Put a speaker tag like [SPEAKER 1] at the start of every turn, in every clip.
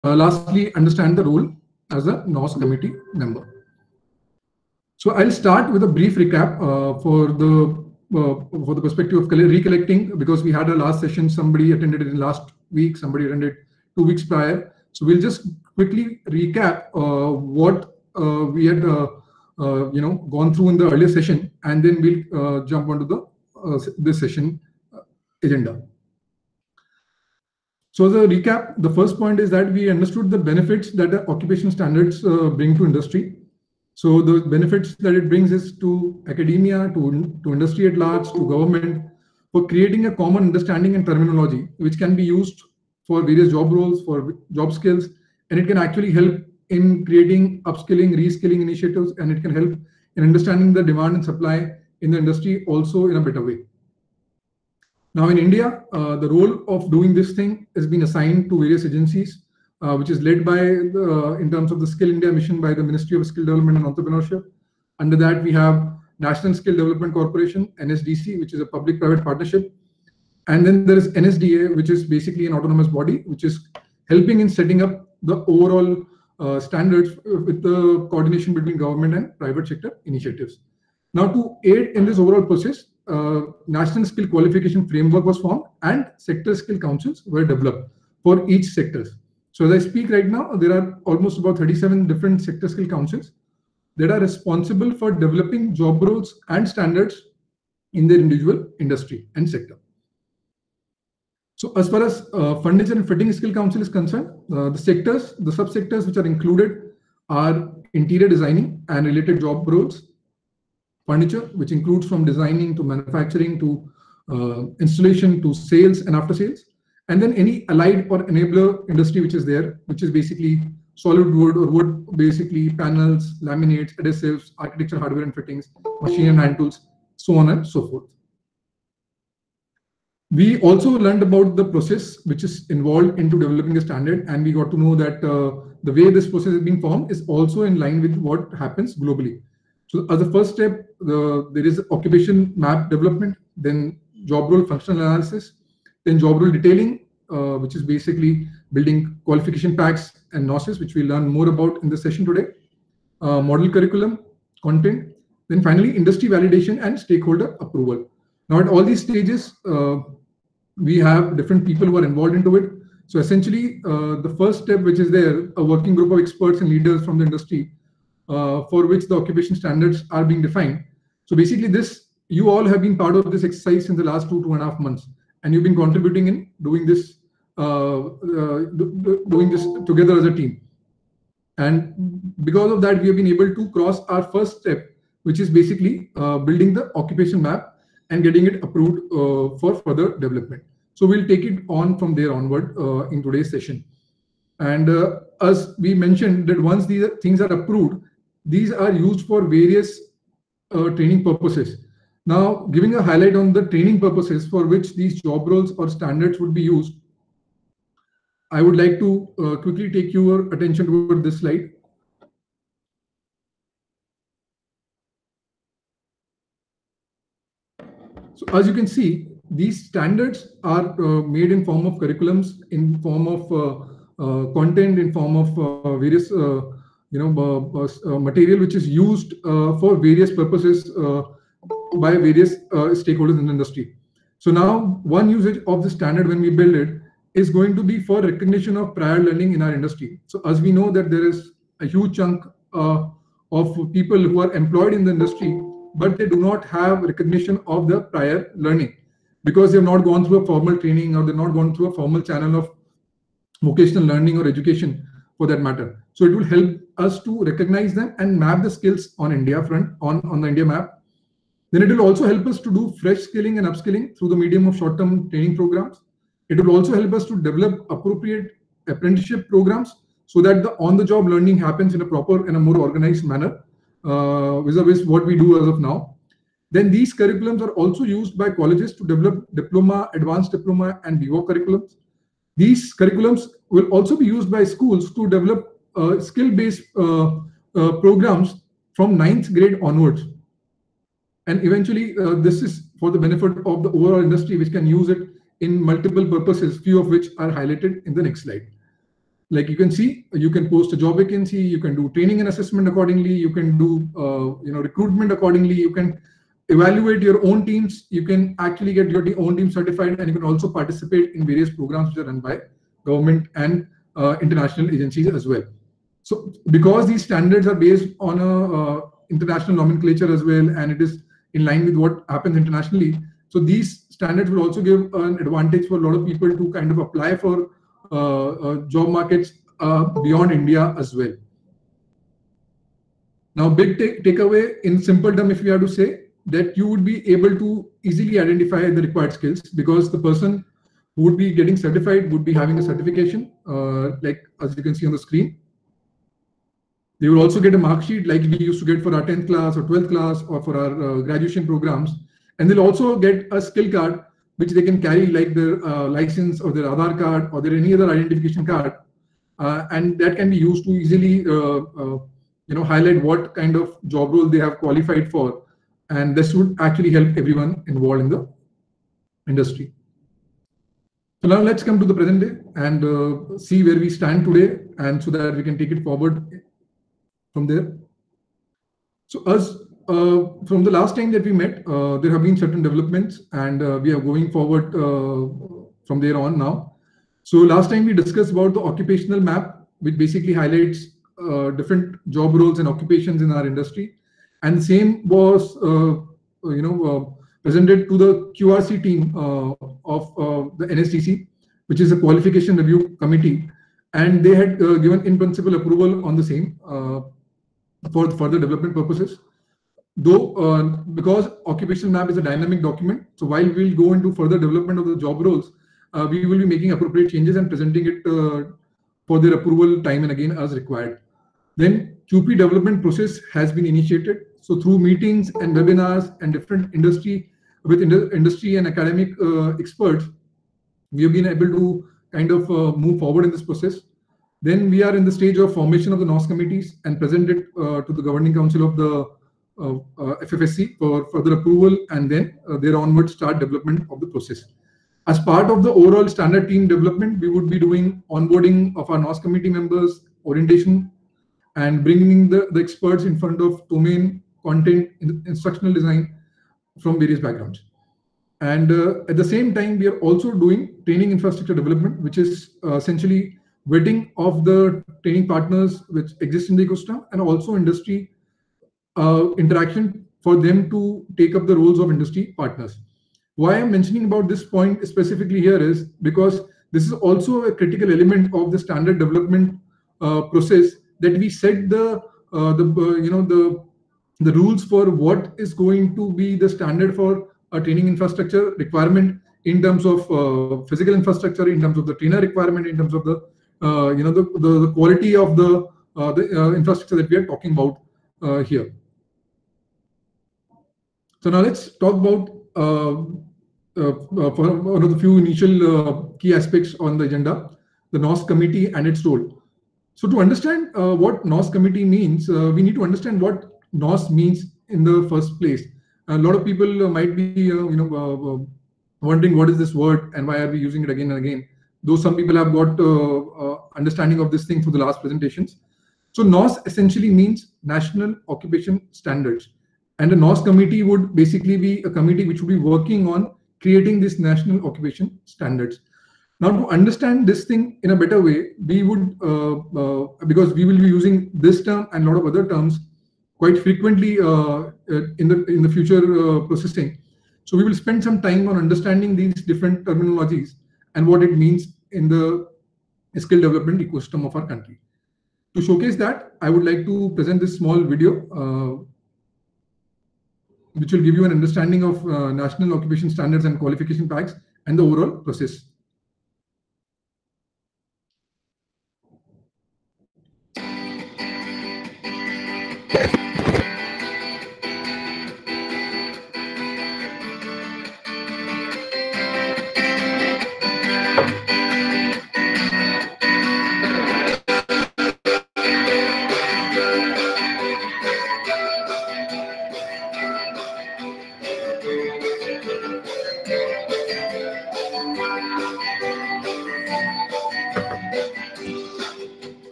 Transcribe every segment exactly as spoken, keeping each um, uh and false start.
[SPEAKER 1] uh, lastly, understand the role as a N O S committee member. So I'll start with a brief recap uh, for the uh, for the perspective of recollecting, because we had a last session, somebody attended it in last week, somebody attended two weeks prior. So we'll just quickly recap uh, what uh, we had uh, uh, you know gone through in the earlier session, and then we'll uh, jump onto the uh, this session agenda. So the recap, the first point is that we understood the benefits that the occupational standards uh, bring to industry. So the benefits that it brings is to academia, to, to industry at large, to government, for creating a common understanding and terminology, which can be used for various job roles, for job skills, and it can actually help in creating upskilling, reskilling initiatives, and it can help in understanding the demand and supply in the industry also in a better way. Now in India, uh, the role of doing this thing has been assigned to various agencies, uh, which is led by, the, uh, in terms of the Skill India mission, by the Ministry of Skill Development and Entrepreneurship. Under that, we have National Skill Development Corporation, N S D C, which is a public-private partnership. And then there is N S D A, which is basically an autonomous body, which is helping in setting up the overall uh, standards with the coordination between government and private sector initiatives. Now, to aid in this overall process, uh, National Skill Qualification Framework was formed and sector skill councils were developed for each sectors. So as I speak right now, there are almost about thirty-seven different sector skill councils that are responsible for developing job roles and standards in their individual industry and sector. So as far as uh, furniture and fitting skill council is concerned, uh, the sectors, the subsectors which are included are interior designing and related job roles, furniture, which includes from designing to manufacturing to uh, installation to sales and after sales, and then any allied or enabler industry which is there, which is basically solid wood or wood, basically panels, laminates, adhesives, architecture, hardware and fittings, machine and hand tools, so on and so forth. We also learned about the process which is involved into developing a standard, and we got to know that uh, the way this process is being formed is also in line with what happens globally. So as a first step, the, there is occupation map development, then job role functional analysis, then job role detailing, uh, which is basically building qualification packs and N O Ss, which we'll learn more about in the session today, uh, model curriculum, content, then finally industry validation and stakeholder approval. Now at all these stages, uh, we have different people who are involved into it. So essentially, uh, the first step which is there, a working group of experts and leaders from the industry, Uh, for which the occupation standards are being defined. So basically this, you all have been part of this exercise in the last two, two and a half months, and you've been contributing in doing this, uh, uh, do, do, doing this together as a team. And because of that, we have been able to cross our first step, which is basically uh, building the occupation map and getting it approved uh, for further development. So we'll take it on from there onward uh, in today's session. And uh, as we mentioned that once these things are approved, these are used for various uh, training purposes. Now, giving a highlight on the training purposes for which these job roles or standards would be used, I would like to uh, quickly take your attention toward this slide. So as you can see, these standards are uh, made in form of curriculums, in form of uh, uh, content, in form of uh, various uh, you know, uh, uh, material which is used uh, for various purposes uh, by various uh, stakeholders in the industry. So now one usage of the standard when we build it is going to be for recognition of prior learning in our industry. So as we know that there is a huge chunk uh, of people who are employed in the industry, but they do not have recognition of the prior learning because they have not gone through a formal training or they've not gone through a formal channel of vocational learning or education for that matter. So it will help us to recognize them and map the skills on India front, on, on the India map. Then it will also help us to do fresh skilling and upskilling through the medium of short-term training programs. It will also help us to develop appropriate apprenticeship programs so that the on-the-job learning happens in a proper and a more organized manner, uh, vis-a-vis what we do as of now. Then these curriculums are also used by colleges to develop diploma, advanced diploma, and B Voc curriculums. These curriculums will also be used by schools to develop uh, skill-based uh, uh, programs from ninth grade onwards. And eventually, uh, this is for the benefit of the overall industry, which can use it in multiple purposes, few of which are highlighted in the next slide. like you can see, you can post a job vacancy, you can do training and assessment accordingly, you can do uh, you know recruitment accordingly, you can evaluate your own teams, you can actually get your own team certified, and you can also participate in various programs which are run by government and uh, international agencies as well. So because these standards are based on a uh, international nomenclature as well, and it is in line with what happens internationally, so these standards will also give an advantage for a lot of people to kind of apply for uh, uh, job markets uh, beyond India as well. Now, big take takeaway in simple term, if we have to say, that you would be able to easily identify the required skills, because the person who would be getting certified would be having a certification, uh, like as you can see on the screen. They will also get a mark sheet like we used to get for our tenth class or twelfth class or for our uh, graduation programs. And they'll also get a skill card, which they can carry like their uh, license or their Aadhaar card or their any other identification card. Uh, and that can be used to easily uh, uh, you know, highlight what kind of job role they have qualified for. And this would actually help everyone involved in the industry. So now let's come to the present day and uh, see where we stand today, and so that we can take it forward from there. So as uh, from the last time that we met, uh, there have been certain developments, and uh, we are going forward uh, from there on now. So last time we discussed about the occupational map, which basically highlights uh, different job roles and occupations in our industry. And the same was, uh, you know, uh, presented to the Q R C team uh, of uh, the N S D C, which is a qualification review committee, and they had uh, given in principle approval on the same uh, for further development purposes. Though, uh, because occupational map is a dynamic document, so while we'll go into further development of the job roles, uh, we will be making appropriate changes and presenting it uh, for their approval time and again as required. Then Q P development process has been initiated. So through meetings and webinars and different industry with industry and academic uh, experts, we have been able to kind of uh, move forward in this process. Then we are in the stage of formation of the N O S committees and present it uh, to the governing council of the uh, uh, F F S C for further approval, and then uh, there onward start development of the process. As part of the overall standard team development, we would be doing onboarding of our N O S committee members, orientation, and bringing the, the experts in front of domain, content, instructional design from various backgrounds. And uh, at the same time, we are also doing training infrastructure development, which is uh, essentially vetting of the training partners which exist in the ecosystem, and also industry uh, interaction for them to take up the roles of industry partners. Why I'm mentioning about this point specifically here is because this is also a critical element of the standard development uh, process, that we set the uh, the uh, you know the the rules for what is going to be the standard for a training infrastructure requirement in terms of uh, physical infrastructure, in terms of the trainer requirement, in terms of the uh, you know the, the the quality of the uh, the uh, infrastructure that we are talking about uh, here. So now let's talk about uh, uh, for one of the few initial uh, key aspects on the agenda, the N O S committee and its role. So to understand uh, what N O S committee means, uh, we need to understand what N O S means in the first place. A lot of people uh, might be, uh, you know, uh, uh, wondering what is this word and why are we using it again and again. Though some people have got uh, uh, understanding of this thing through the last presentations. So N O S essentially means National Occupation Standards, and a N O S committee would basically be a committee which would be working on creating these National Occupation Standards. Now, to understand this thing in a better way, we would, uh, uh, because we will be using this term and a lot of other terms quite frequently uh, in the in the future uh, processing. So we will spend some time on understanding these different terminologies and what it means in the skill development ecosystem of our country. To showcase that, I would like to present this small video, uh, which will give you an understanding of uh, National Occupation Standards and Qualification Packs and the overall process.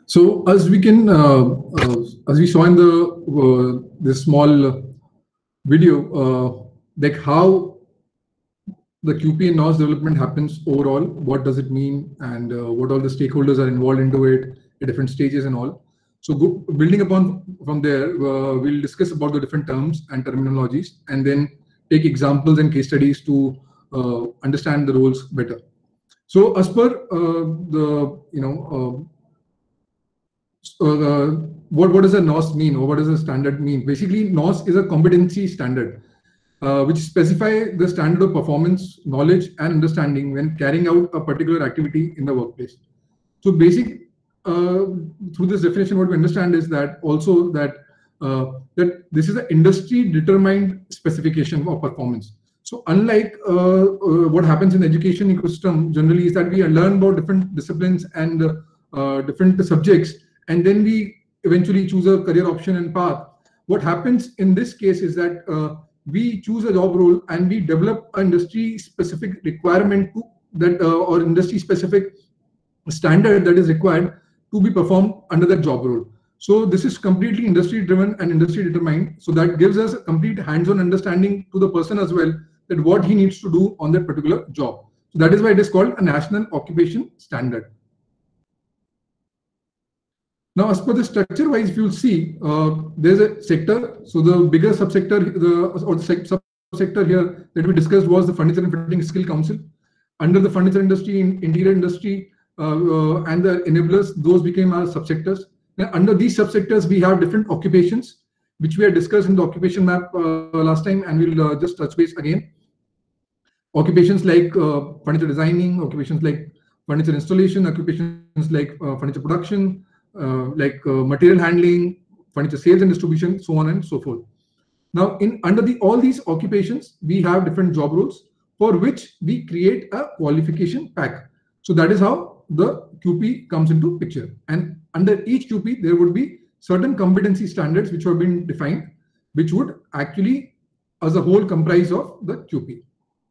[SPEAKER 1] So as we can, uh, uh, as we saw in the uh, this small video, uh, like how the Q P and N O S development happens overall, what does it mean, and uh, what all the stakeholders are involved into it at different stages and all. So go, building upon from there, uh, we'll discuss about the different terms and terminologies, and then take examples and case studies to uh, understand the roles better. So as per uh, the, you know, uh, uh, what, what does a N O S mean, or what does a standard mean? Basically, N O S is a competency standard, Uh, which specify the standard of performance, knowledge, and understanding when carrying out a particular activity in the workplace. So basic, uh, through this definition, what we understand is that also that uh, that this is an industry-determined specification of performance. So unlike uh, uh, what happens in the education ecosystem, generally is that we learn about different disciplines and uh, different subjects, and then we eventually choose a career option and path. What happens in this case is that uh, we choose a job role and we develop an industry specific requirement to that uh, or industry specific standard that is required to be performed under that job role. So this is completely industry driven and industry determined. So that gives us a complete hands-on understanding to the person as well, that what he needs to do on that particular job. So that is why it is called a national occupation standard. Now, as per the structure wise, if you'll see, uh, there's a sector. So the bigger subsector, the or the subsector here that we discussed was the Furniture and Fitting Skill Council. Under the furniture industry, interior industry, uh, uh, and the enablers, those became our subsectors. Now, under these subsectors, we have different occupations, which we had discussed in the occupation map uh, last time, and we'll uh, just touch base again. Occupations like uh, furniture designing, occupations like furniture installation, occupations like uh, furniture production, uh, like uh, material handling, furniture sales and distribution, so on and so forth. Now, in under the all these occupations, we have different job roles for which we create a qualification pack. So that is how the Q P comes into picture. And under each Q P, there would be certain competency standards which have been defined, which would actually, as a whole, comprise of the Q P.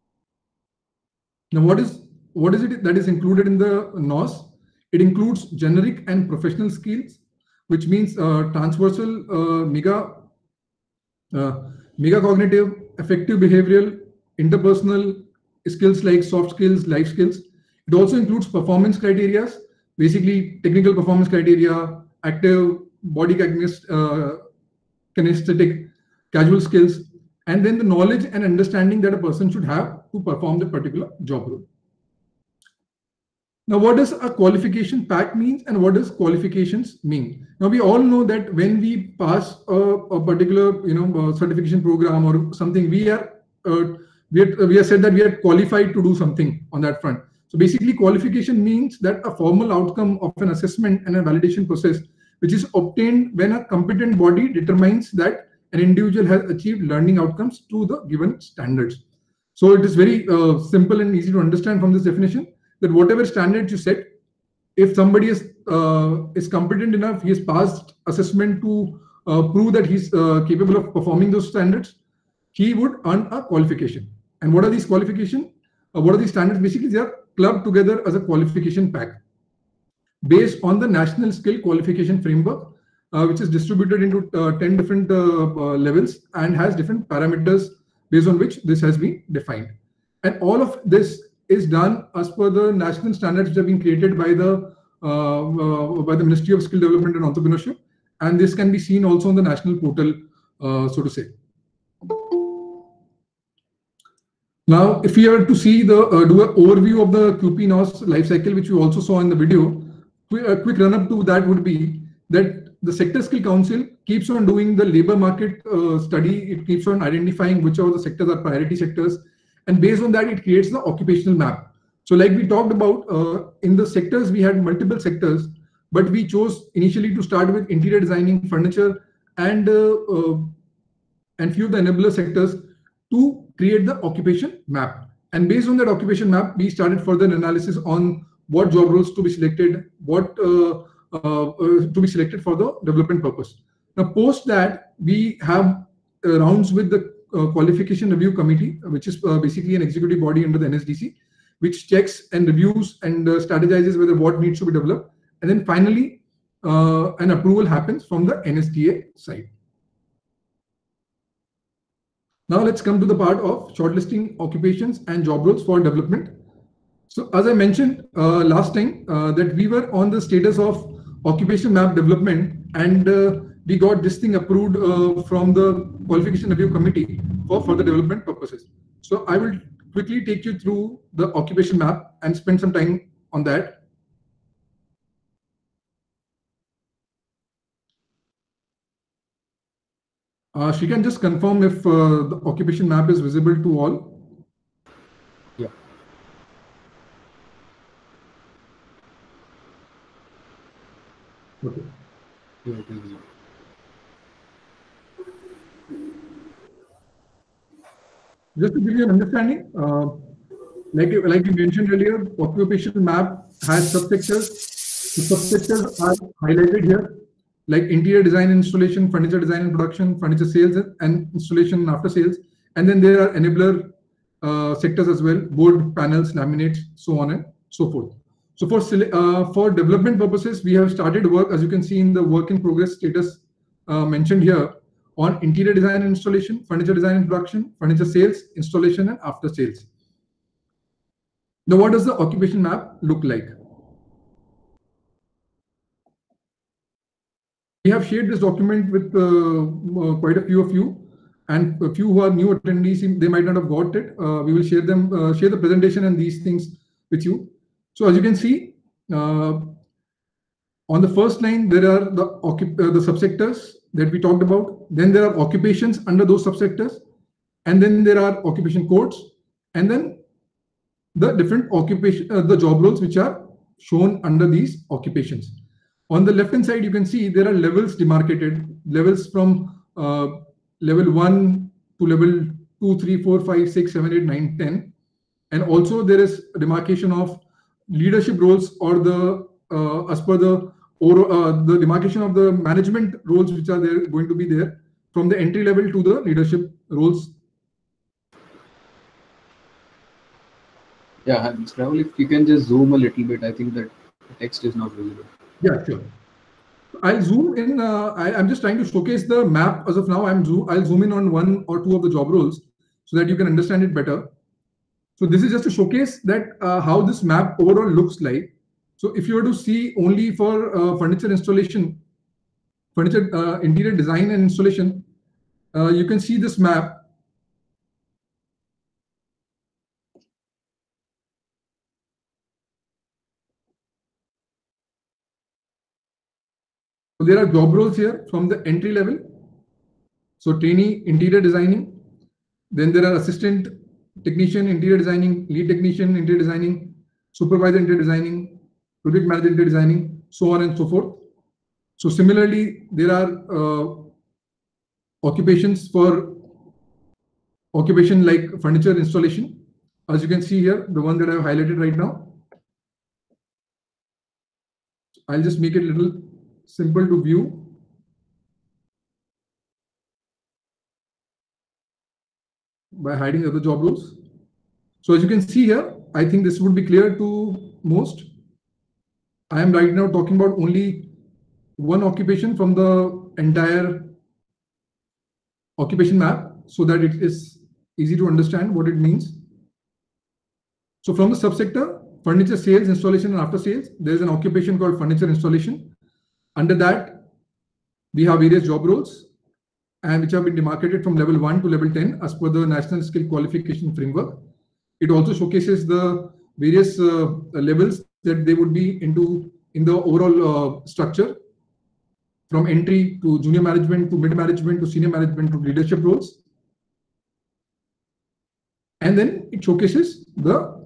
[SPEAKER 1] Now, what is what is it that is included in the N O S? It includes generic and professional skills, which means uh, transversal, uh, mega, uh, mega cognitive, affective behavioral, interpersonal skills like soft skills, life skills. It also includes performance criteria, basically technical performance criteria, active, body kinest, uh, kinesthetic, casual skills, and then the knowledge and understanding that a person should have to perform the particular job role. Now, what does a qualification pack mean and what does qualifications mean? Now, we all know that when we pass a, a particular, you know, certification program or something, we are, uh, we are, we are said that we are qualified to do something on that front. So basically, qualification means that a formal outcome of an assessment and a validation process, which is obtained when a competent body determines that an individual has achieved learning outcomes to the given standards. So it is very uh, simple and easy to understand from this definition that whatever standards you set, if somebody is uh, is competent enough, he has passed assessment to uh, prove that he's uh, capable of performing those standards, he would earn a qualification. And what are these qualifications? Uh, what are these standards? Basically, they are clubbed together as a qualification pack based on the National Skill Qualification Framework, uh, which is distributed into uh, ten different uh, uh, levels and has different parameters based on which this has been defined. And all of this is done as per the national standards which have been created by the uh, uh, by the Ministry of Skill Development and Entrepreneurship, and this can be seen also on the national portal, uh, so to say. Now, if we are to see the uh, do an overview of the Q P N O S life cycle, which we also saw in the video, a quick run up to that would be that the Sector Skill Council keeps on doing the labor market uh, study. It keeps on identifying which of the sectors are priority sectors. And based on that, it creates the occupational map. So like we talked about, uh, in the sectors, we had multiple sectors, but we chose initially to start with interior designing, furniture, and, uh, uh, and few of the enabler sectors to create the occupation map. And based on that occupation map, we started further analysis on what job roles to be selected, what uh, uh, uh, to be selected for the development purpose. Now, post that, we have uh, rounds with the Uh, qualification review committee, which is uh, basically an executive body under the N S D C, which checks and reviews and uh, strategizes whether what needs to be developed. And then finally, uh, an approval happens from the N S D A side. Now let's come to the part of shortlisting occupations and job roles for development. So as I mentioned uh, last time uh, that we were on the status of occupation map development, and uh, we got this thing approved uh, from the qualification review committee for further development purposes. So I will quickly take you through the occupation map and spend some time on that. Uh, she can just confirm if uh, the occupation map is visible to all.
[SPEAKER 2] Yeah.
[SPEAKER 1] Okay.
[SPEAKER 2] Yeah, it is visible.
[SPEAKER 1] Just to give you an understanding, uh, like, like you mentioned earlier, occupation map has subsectors. The subsectors are highlighted here, like interior design and installation, furniture design and production, furniture sales and installation and after sales. And then there are enabler uh, sectors as well, board, panels, laminates, so on and so forth. So for, uh, for development purposes, we have started work, as you can see in the work in progress status uh, mentioned here, on interior design and installation, furniture design and production, furniture sales, installation and after sales. Now, what does the occupation map look like? We have shared this document with uh, uh, quite a few of you, and a few who are new attendees, they might not have got it. Uh, we will share them, uh, share the presentation and these things with you. So as you can see, uh, on the first line, there are the, uh, the subsectors that we talked about. Then there are occupations under those subsectors. And then there are occupation codes. And then the different occupation, uh, the job roles which are shown under these occupations. On the left hand side, you can see there are levels demarcated, levels from uh, level one to level two, three, four, five, six, seven, eight, nine, ten. And also there is a demarcation of leadership roles, or the uh, as per the or uh, the demarcation of the management roles which are there going to be there from the entry level to the leadership roles.
[SPEAKER 2] Yeah, Rahul, if you can just zoom a little bit, I think that the text is not visible.
[SPEAKER 1] Yeah, sure. I'll zoom in. Uh, I, I'm just trying to showcase the map as of now. I'm zoom. I'll zoom in on one or two of the job roles so that you can understand it better. So this is just to showcase that uh, how this map overall looks like. So if you were to see only for uh, furniture installation, furniture uh, interior design and installation, uh, you can see this map. So there are job roles here from the entry level. So trainee interior designing. Then there are assistant technician interior designing, lead technician interior designing, supervisor interior designing, project manager interior designing, so on and so forth. So similarly, there are uh, occupations for occupation like furniture installation. As you can see here, the one that I have highlighted right now. I'll just make it a little simple to view. By hiding other job roles. So as you can see here, I think this would be clear to most. I am right now talking about only one occupation from the entire occupation map so that it is easy to understand what it means. So from the subsector, furniture sales, installation and after sales, there is an occupation called furniture installation. Under that, we have various job roles, and which have been demarcated from level one to level ten as per the National Skill Qualification Framework. It also showcases the various uh, levels that they would be into in the overall uh, structure, from entry to junior management to mid management to senior management to leadership roles. And then it showcases the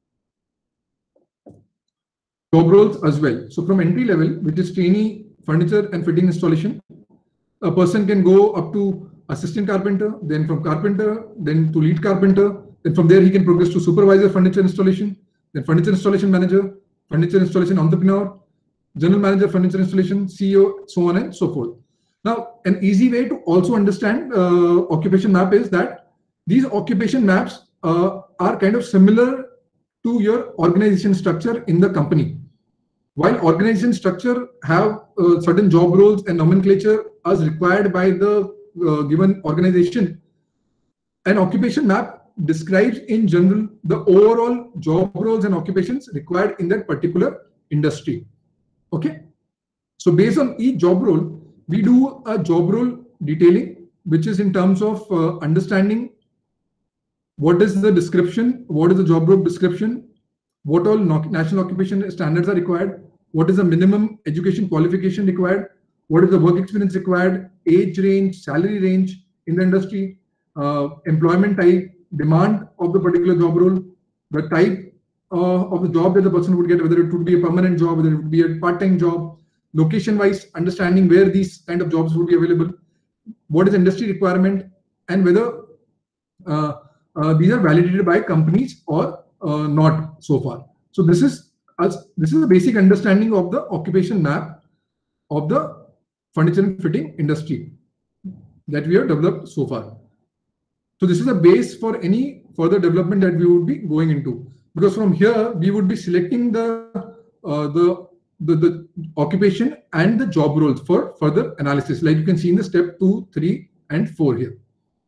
[SPEAKER 1] job roles as well. So from entry level, which is trainee furniture and fitting installation, a person can go up to assistant carpenter, then from carpenter, then to lead carpenter. Then from there, he can progress to supervisor furniture installation, then furniture installation manager, furniture installation entrepreneur, general manager furniture installation, C E O, so on and so forth. Now, an easy way to also understand uh, occupation map is that these occupation maps uh, are kind of similar to your organization structure in the company. while organization structure have uh, certain job roles and nomenclature as required by the uh, given organization, an occupation map describes in general the overall job roles and occupations required in that particular industry. Okay. So based on each job role, we do a job role detailing, which is in terms of uh, understanding what is the description, what is the job role description, what all national occupation standards are required, what is the minimum education qualification required, what is the work experience required, age range, salary range in the industry, uh, employment type, demand of the particular job role, the type uh, of the job that the person would get, whether it would be a permanent job, whether it would be a part-time job, location-wise, understanding where these kind of jobs would be available, what is industry requirement, and whether uh, uh, these are validated by companies or uh, not so far. So this is as this is a basic understanding of the occupation map of the furniture and fitting industry that we have developed so far. So this is a base for any further development that we would be going into, because from here we would be selecting the uh, the, the the occupation and the job roles for further analysis, like you can see in the step two, three, and four here.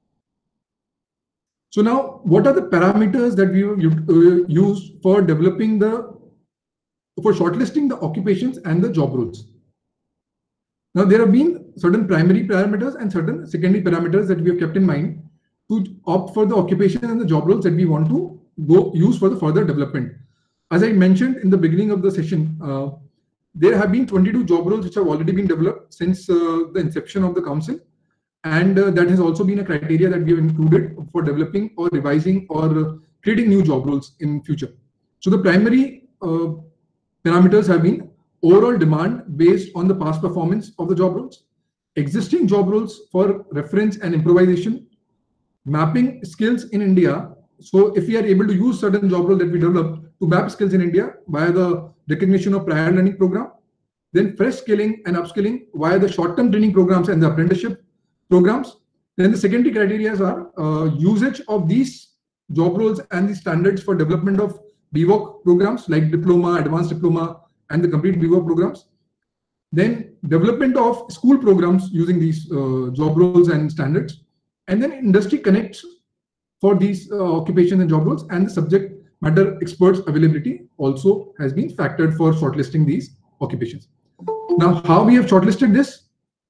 [SPEAKER 1] So now, what are the parameters that we have used for developing the, for shortlisting the occupations and the job roles? Now, there have been certain primary parameters and certain secondary parameters that we have kept in mind to opt for the occupation and the job roles that we want to go use for the further development. As I mentioned in the beginning of the session, uh, there have been twenty-two job roles which have already been developed since uh, the inception of the council. And uh, that has also been a criteria that we have included for developing or revising or uh, creating new job roles in future. So the primary uh, parameters have been overall demand based on the past performance of the job roles, existing job roles for reference and improvisation, mapping skills in India. So if we are able to use certain job roles that we develop to map skills in India via the recognition of prior learning program, then fresh skilling and upskilling via the short-term training programs and the apprenticeship programs. Then the secondary criteria are uh, usage of these job roles and the standards for development of B V O C programs like diploma, advanced diploma, and the complete B V O C programs. Then development of school programs using these uh, job roles and standards. And then industry connects for these uh, occupations and job roles, and the subject matter experts availability also has been factored for shortlisting these occupations. Now, how we have shortlisted this?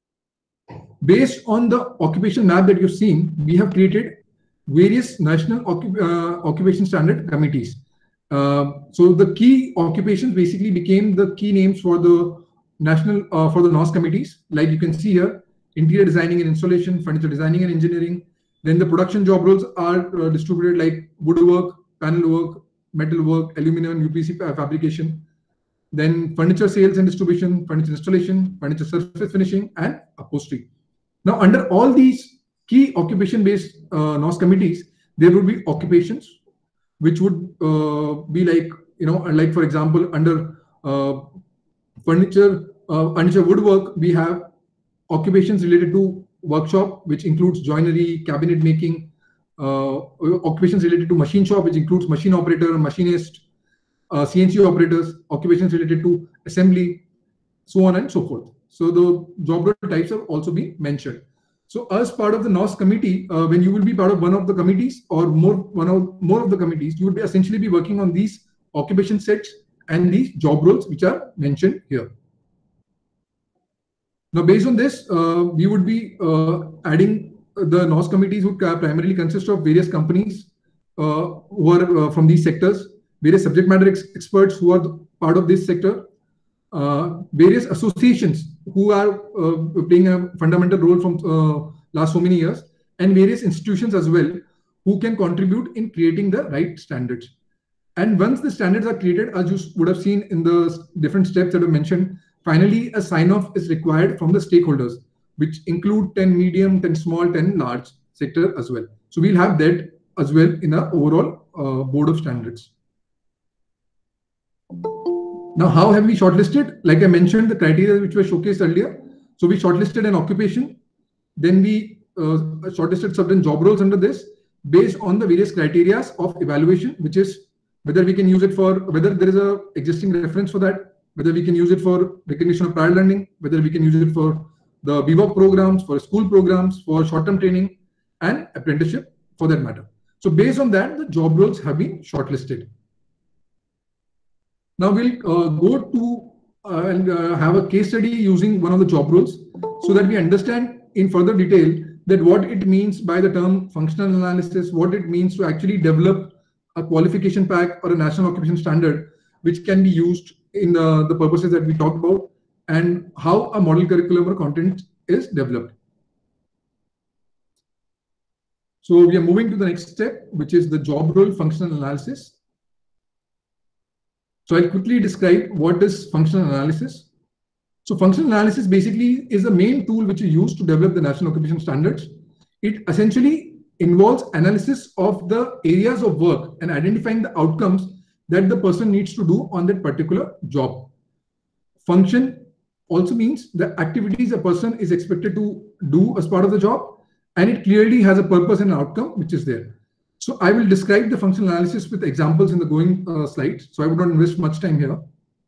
[SPEAKER 1] Based on the occupation map that you've seen, we have created various national occup uh, occupation standard committees. Uh, so the key occupations basically became the key names for the national uh, for the N O S committees. Like you can see here, interior designing and installation, furniture designing and engineering. Then the production job roles are uh, distributed like woodwork, panel work, metal work, aluminum and U P C fabrication. Then furniture sales and distribution, furniture installation, furniture surface finishing, and upholstery. Now, under all these key occupation-based uh, N O S committees, there would be occupations which would uh, be like, you know, like for example, under uh, furniture, uh, furniture woodwork, we have occupations related to workshop, which includes joinery, cabinet making, uh, occupations related to machine shop, which includes machine operator, machinist, uh, C N C operators, occupations related to assembly, so on and so forth. So the job role types have also been mentioned. So as part of the N O S committee, uh, when you will be part of one of the committees or more one of more of the committees, you would be essentially be working on these occupation sets and these job roles which are mentioned here. Now, based on this, uh, we would be uh, adding the N O S committees would primarily consist of various companies uh, who are uh, from these sectors, various subject matter ex experts who are part of this sector, uh, various associations who are uh, playing a fundamental role from uh, last so many years, and various institutions as well who can contribute in creating the right standards. And once the standards are created, as you would have seen in the different steps that I mentioned, finally a sign-off is required from the stakeholders, which include ten medium, ten small, ten large sector as well. So we'll have that as well in our overall uh, board of standards. Now, how have we shortlisted? Like I mentioned, the criteria which were showcased earlier. So we shortlisted an occupation. Then we uh, shortlisted certain job roles under this based on the various criteria of evaluation, which is whether we can use it for, whether there is a existing reference for that, whether we can use it for recognition of prior learning, whether we can use it for the B VOC programs, for school programs, for short-term training, and apprenticeship for that matter. So based on that, the job roles have been shortlisted. Now we'll uh, go to uh, and uh, have a case study using one of the job roles so that we understand in further detail that what it means by the term functional analysis, what it means to actually develop a qualification pack or a national occupation standard, which can be used in the, the purposes that we talked about, and how a model curriculum or content is developed. So we are moving to the next step, which is the job role functional analysis. So I'll quickly describe what is functional analysis. So functional analysis basically is the main tool which is used to develop the national occupation standards. It essentially involves analysis of the areas of work and identifying the outcomes that the person needs to do on that particular job. Function also means the activities a person is expected to do as part of the job, and it clearly has a purpose and outcome which is there. So I will describe the functional analysis with examples in the going uh, slides. So I would not invest much time here.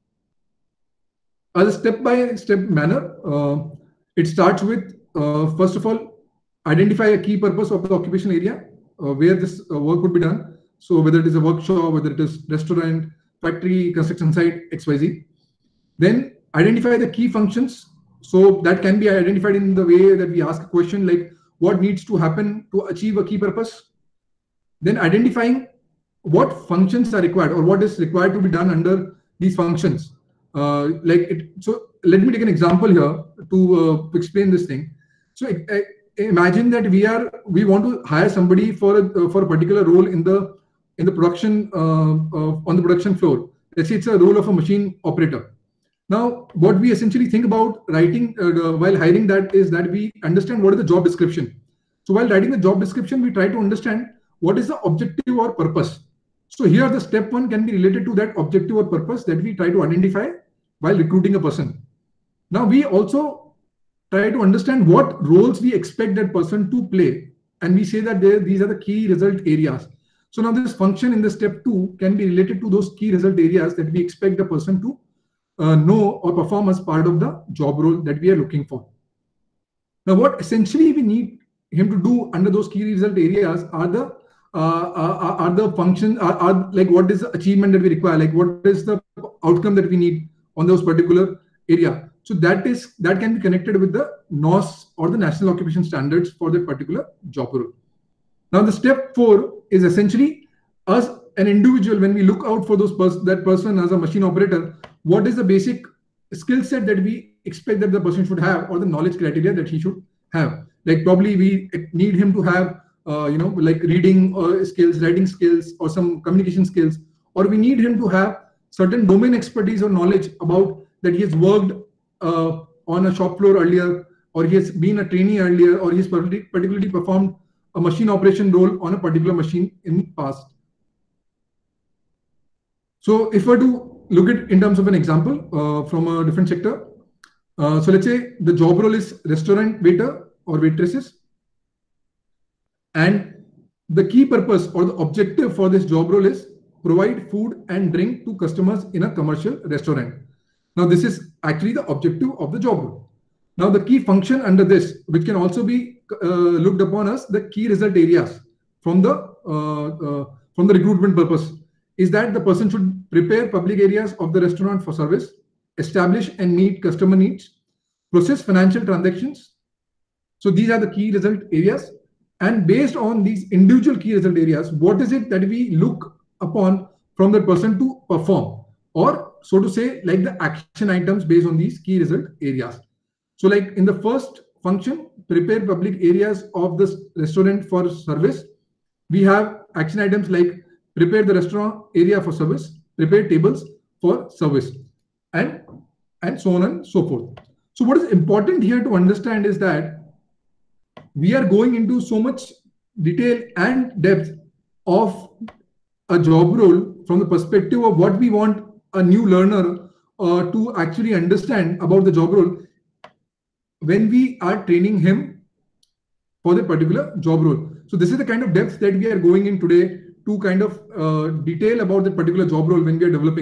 [SPEAKER 1] As a step-by-step manner, uh, it starts with, uh, first of all, identify a key purpose of the occupation area uh, where this uh, work would be done. So whether it is a workshop, whether it is restaurant, factory, construction site, X Y Z. Then identify the key functions. So that can be identified in the way that we ask a question like what needs to happen to achieve a key purpose. Then identifying what functions are required or what is required to be done under these functions. Uh, like it, so let me take an example here to uh, explain this thing. So uh, imagine that we are we want to hire somebody for a, uh, for a particular role in the in the production uh, uh, on the production floor. Let's say it's a role of a machine operator. Now, what we essentially think about writing uh, while hiring that is that we understand what is the job description. So while writing the job description, we try to understand what is the objective or purpose. So here the step one can be related to that objective or purpose that we try to identify while recruiting a person. Now we also try to understand what roles we expect that person to play. And we say that they, these are the key result areas. So now this function in the step two can be related to those key result areas that we expect the person to uh, know or perform as part of the job role that we are looking for. Now what essentially we need him to do under those key result areas are the uh, are, are the function are, are like what is the achievement that we require, like what is the outcome that we need on those particular area. So that is that can be connected with the N O S or the National Occupation Standards for that particular job role. Now the step four is essentially us an individual when we look out for those pers that person as a machine operator, what is the basic skill set that we expect that the person should have or the knowledge criteria that he should have. Like probably we need him to have uh, you know like reading uh, skills, writing skills, or some communication skills, or we need him to have certain domain expertise or knowledge about that he has worked uh, on a shop floor earlier, or he has been a trainee earlier, or he has particularly performed a machine operation role on a particular machine in past. So if we were to look at in terms of an example uh, from a different sector, uh, so let's say the job role is restaurant waiter or waitresses, and the key purpose or the objective for this job role is provide food and drink to customers in a commercial restaurant. Now this is actually the objective of the job role. Now the key function under this, which can also be uh, looked upon as the key result areas from the uh, uh, from the recruitment purpose, is that the person should prepare public areas of the restaurant for service, establish and meet customer needs, process financial transactions. So these are the key result areas. And based on these individual key result areas, what is it that we look upon from the person to perform, or so to say, like the action items based on these key result areas. So like in the first function, prepare public areas of the restaurant for service, we have action items like prepare the restaurant area for service, prepare tables for service, and, and so on and so forth. So what is important here to understand is that we are going into so much detail and depth of a job role from the perspective of what we want a new learner uh, to actually understand about the job role when we are training him for the particular job role. So this is the kind of depth that we are going in today to kind of uh, detail about the particular job role when we are developing it.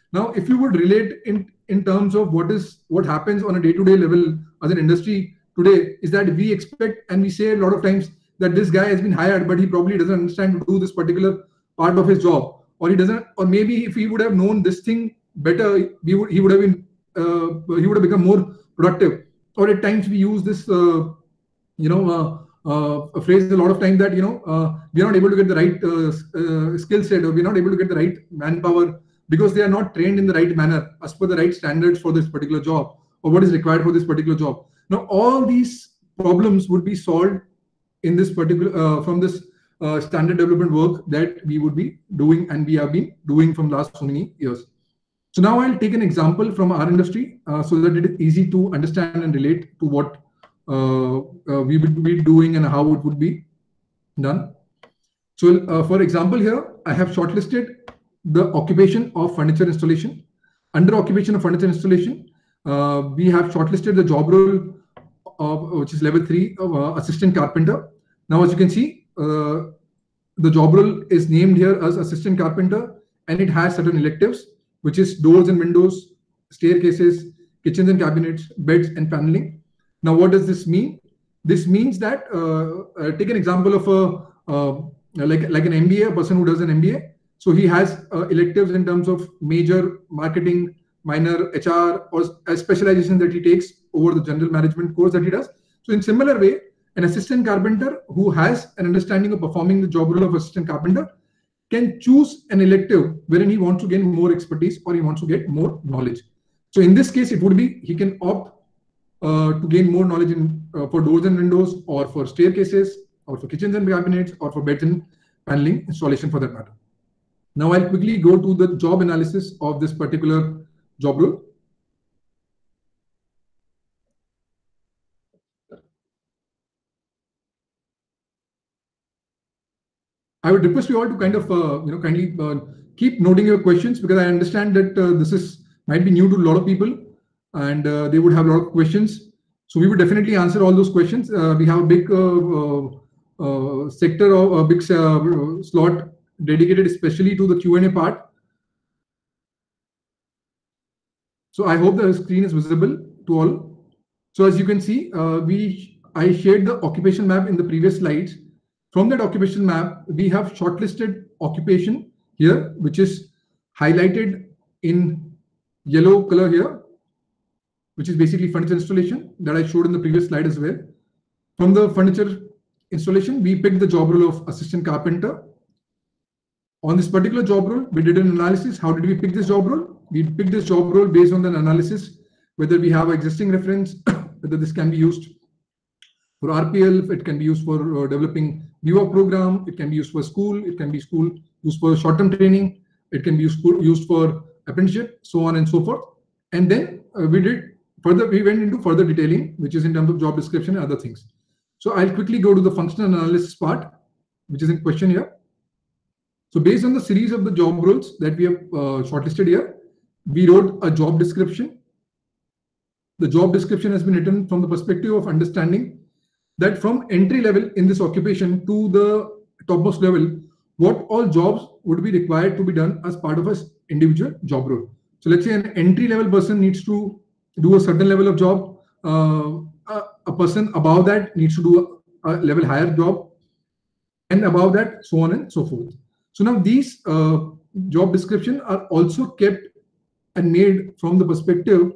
[SPEAKER 1] Now, if you would relate in, in terms of what is what happens on a day-to-day level as an industry today, is that we expect and we say a lot of times that this guy has been hired, but he probably doesn't understand to do this particular part of his job, or he doesn't, or maybe if he would have known this thing better, we would he would have been uh, he would have become more productive. Or at times we use this, uh, you know, uh, uh, a phrase a lot of times that you know uh, we're not able to get the right uh, uh, skill set, or we're not able to get the right manpower because they are not trained in the right manner as per the right standards for this particular job or what is required for this particular job. Now, all these problems would be solved in this particular uh, from this uh, standard development work that we would be doing and we have been doing from last so many years. So now I'll take an example from our industry uh, so that it is easy to understand and relate to what uh, uh, we would be doing and how it would be done. So uh, for example, here I have shortlisted the occupation of furniture installation. Under occupation of furniture installation, uh, we have shortlisted the job role of, which is level three of uh, assistant carpenter. Now, as you can see, uh, the job role is named here as assistant carpenter, and it has certain electives, which is doors and windows, staircases, kitchens and cabinets, beds and paneling. Now, what does this mean? This means that, uh, uh, take an example of a, uh, like, like an M B A, a person who does an M B A. So he has uh, electives in terms of major marketing, minor H R, or a specialization that he takes over the general management course that he does. So in similar way, an assistant carpenter who has an understanding of performing the job role of assistant carpenter can choose an elective wherein he wants to gain more expertise or he wants to get more knowledge. So in this case, it would be he can opt uh, to gain more knowledge in uh, for doors and windows, or for staircases, or for kitchens and cabinets, or for beds and paneling installation for that matter. Now I'll quickly go to the job analysis of this particular job role. I would request you all to kind of, uh, you know, kindly uh, keep noting your questions, because I understand that uh, this is might be new to a lot of people, and uh, they would have a lot of questions. So we would definitely answer all those questions. Uh, we have a big uh, uh, uh, sector of a big uh, slot dedicated especially to the Q and A part. So I hope the screen is visible to all. So as you can see, uh, we I shared the occupation map in the previous slides. From that occupation map, we have shortlisted occupation here, which is highlighted in yellow color here, which is basically furniture installation that I showed in the previous slide as well. From the furniture installation, we picked the job role of assistant carpenter. On this particular job role, we did an analysis. How did we pick this job role? We picked this job role based on an analysis, whether we have existing reference, whether this can be used for R P L, it can be used for uh, developing new program, it can be used for school, it can be school used for short-term training, it can be used for, used for apprenticeship, so on and so forth. And then uh, we did further, we went into further detailing, which is in terms of job description and other things. So I'll quickly go to the functional analysis part, which is in question here. So based on the series of the job roles that we have uh, shortlisted here, we wrote a job description. The job description has been written from the perspective of understanding that from entry level in this occupation to the topmost level, what all jobs would be required to be done as part of an individual job role. So let's say an entry level person needs to do a certain level of job. Uh, a, a person above that needs to do a, a level higher job, and above that, so on and so forth. So now these uh, job descriptions are also kept and made from the perspective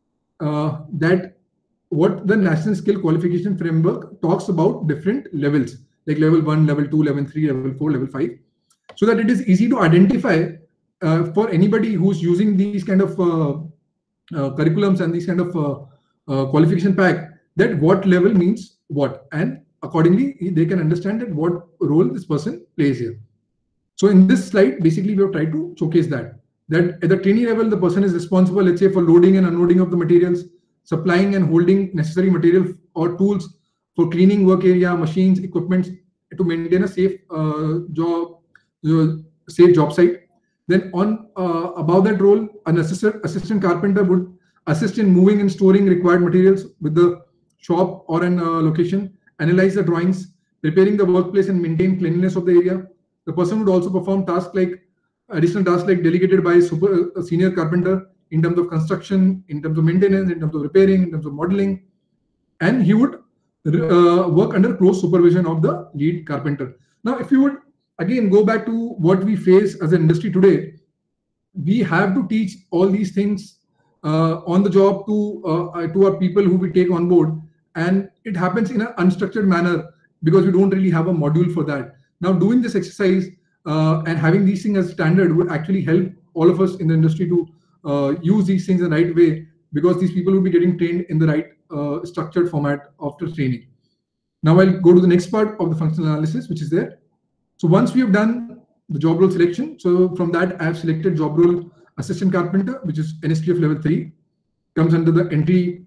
[SPEAKER 1] uh, that what the National Skill Qualification Framework talks about different levels, like level one, level two, level three, level four, level five, so that it is easy to identify uh, for anybody who's using these kind of uh, uh, curriculums and these kind of uh, uh, qualification pack, that what level means what, and accordingly they can understand that what role this person plays here. So in this slide, basically we have tried to showcase that, that at the trainee level, the person is responsible, let's say, for loading and unloading of the materials, supplying and holding necessary material or tools for cleaning work area, machines, equipment to maintain a safe uh, job, uh, safe job site. Then on uh, above that role, an assistant, assistant carpenter would assist in moving and storing required materials with the shop or an uh, location, analyze the drawings, preparing the workplace and maintain cleanliness of the area. The person would also perform tasks like additional tasks like delegated by super a senior carpenter in terms of construction, in terms of maintenance, in terms of repairing, in terms of modeling, and he would uh, work under close supervision of the lead carpenter. Now, if you would again go back to what we face as an industry today, we have to teach all these things uh, on the job to uh, to our people who we take on board, and it happens in an unstructured manner because we don't really have a module for that. Now, doing this exercise uh, and having these things as standard would actually help all of us in the industry to uh, use these things in the right way, because these people will be getting trained in the right uh, structured format after training. Now I'll go to the next part of the functional analysis, which is there. So once we have done the job role selection, so from that I have selected job role assistant carpenter, which is N S T F level three, comes under the entry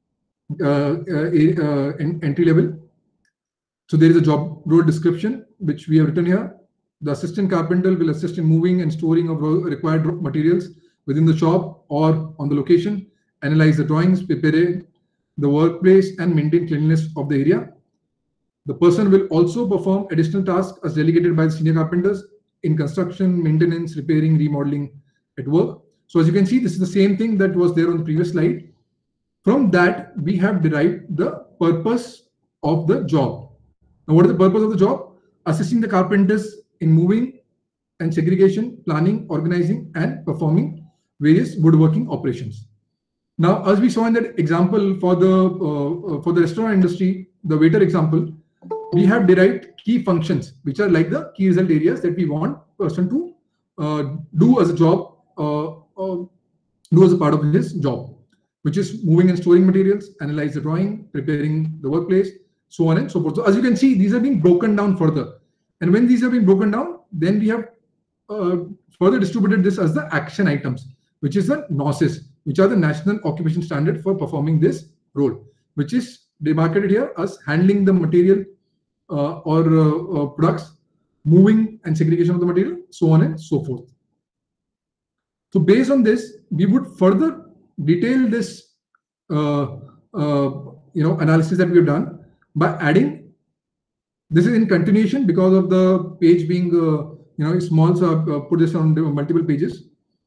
[SPEAKER 1] uh, uh, uh, entry level. So there is a job role description, which we have written here. The assistant carpenter will assist in moving and storing of required materials within the shop or on the location, analyze the drawings, prepare the workplace, and maintain cleanliness of the area. The person will also perform additional tasks as delegated by the senior carpenters in construction, maintenance, repairing, remodeling at work. So as you can see, this is the same thing that was there on the previous slide. From that, we have derived the purpose of the job. Now, what is the purpose of the job? Assisting the carpenters in moving and segregation, planning, organizing, and performing various woodworking operations. Now, as we saw in that example for the uh, for the restaurant industry, the waiter example, we have derived key functions, which are like the key result areas that we want person to uh, do as a job, uh, uh, do as a part of his job, which is moving and storing materials, analyze the drawing, preparing the workplace, so on and so forth. So as you can see, these are being broken down further. And when these have been broken down, then we have uh, further distributed this as the action items, which is the N O S Es, which are the National Occupation Standard for performing this role, which is demarcated here as handling the material uh, or uh, uh, products, moving and segregation of the material, so on and so forth. So based on this, we would further detail this uh, uh, you know, analysis that we have done by adding. This is in continuation because of the page being uh, you know small, so I've uh, put this on multiple pages.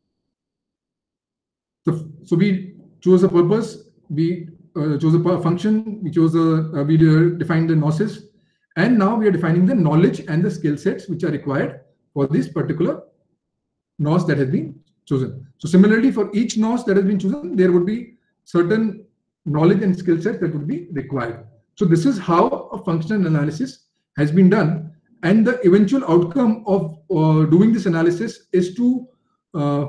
[SPEAKER 1] So, so we chose a purpose, we uh, chose a function, we chose a uh, we defined the N O S Es, and now we are defining the knowledge and the skill sets which are required for this particular N O S that has been chosen. So similarly, for each N O S that has been chosen, there would be certain knowledge and skill sets that would be required. So this is how a functional analysis has been done, and the eventual outcome of uh, doing this analysis is to uh,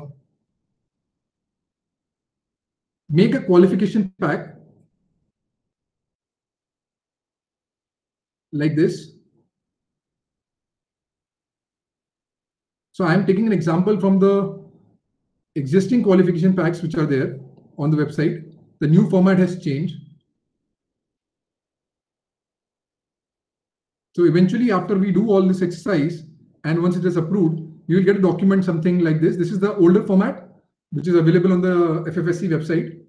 [SPEAKER 1] make a qualification pack like this. So I'm taking an example from the existing qualification packs which are there on the website. The new format has changed. So eventually, after we do all this exercise, and once it is approved, you will get a document something like this. This is the older format, which is available on the F F S C website.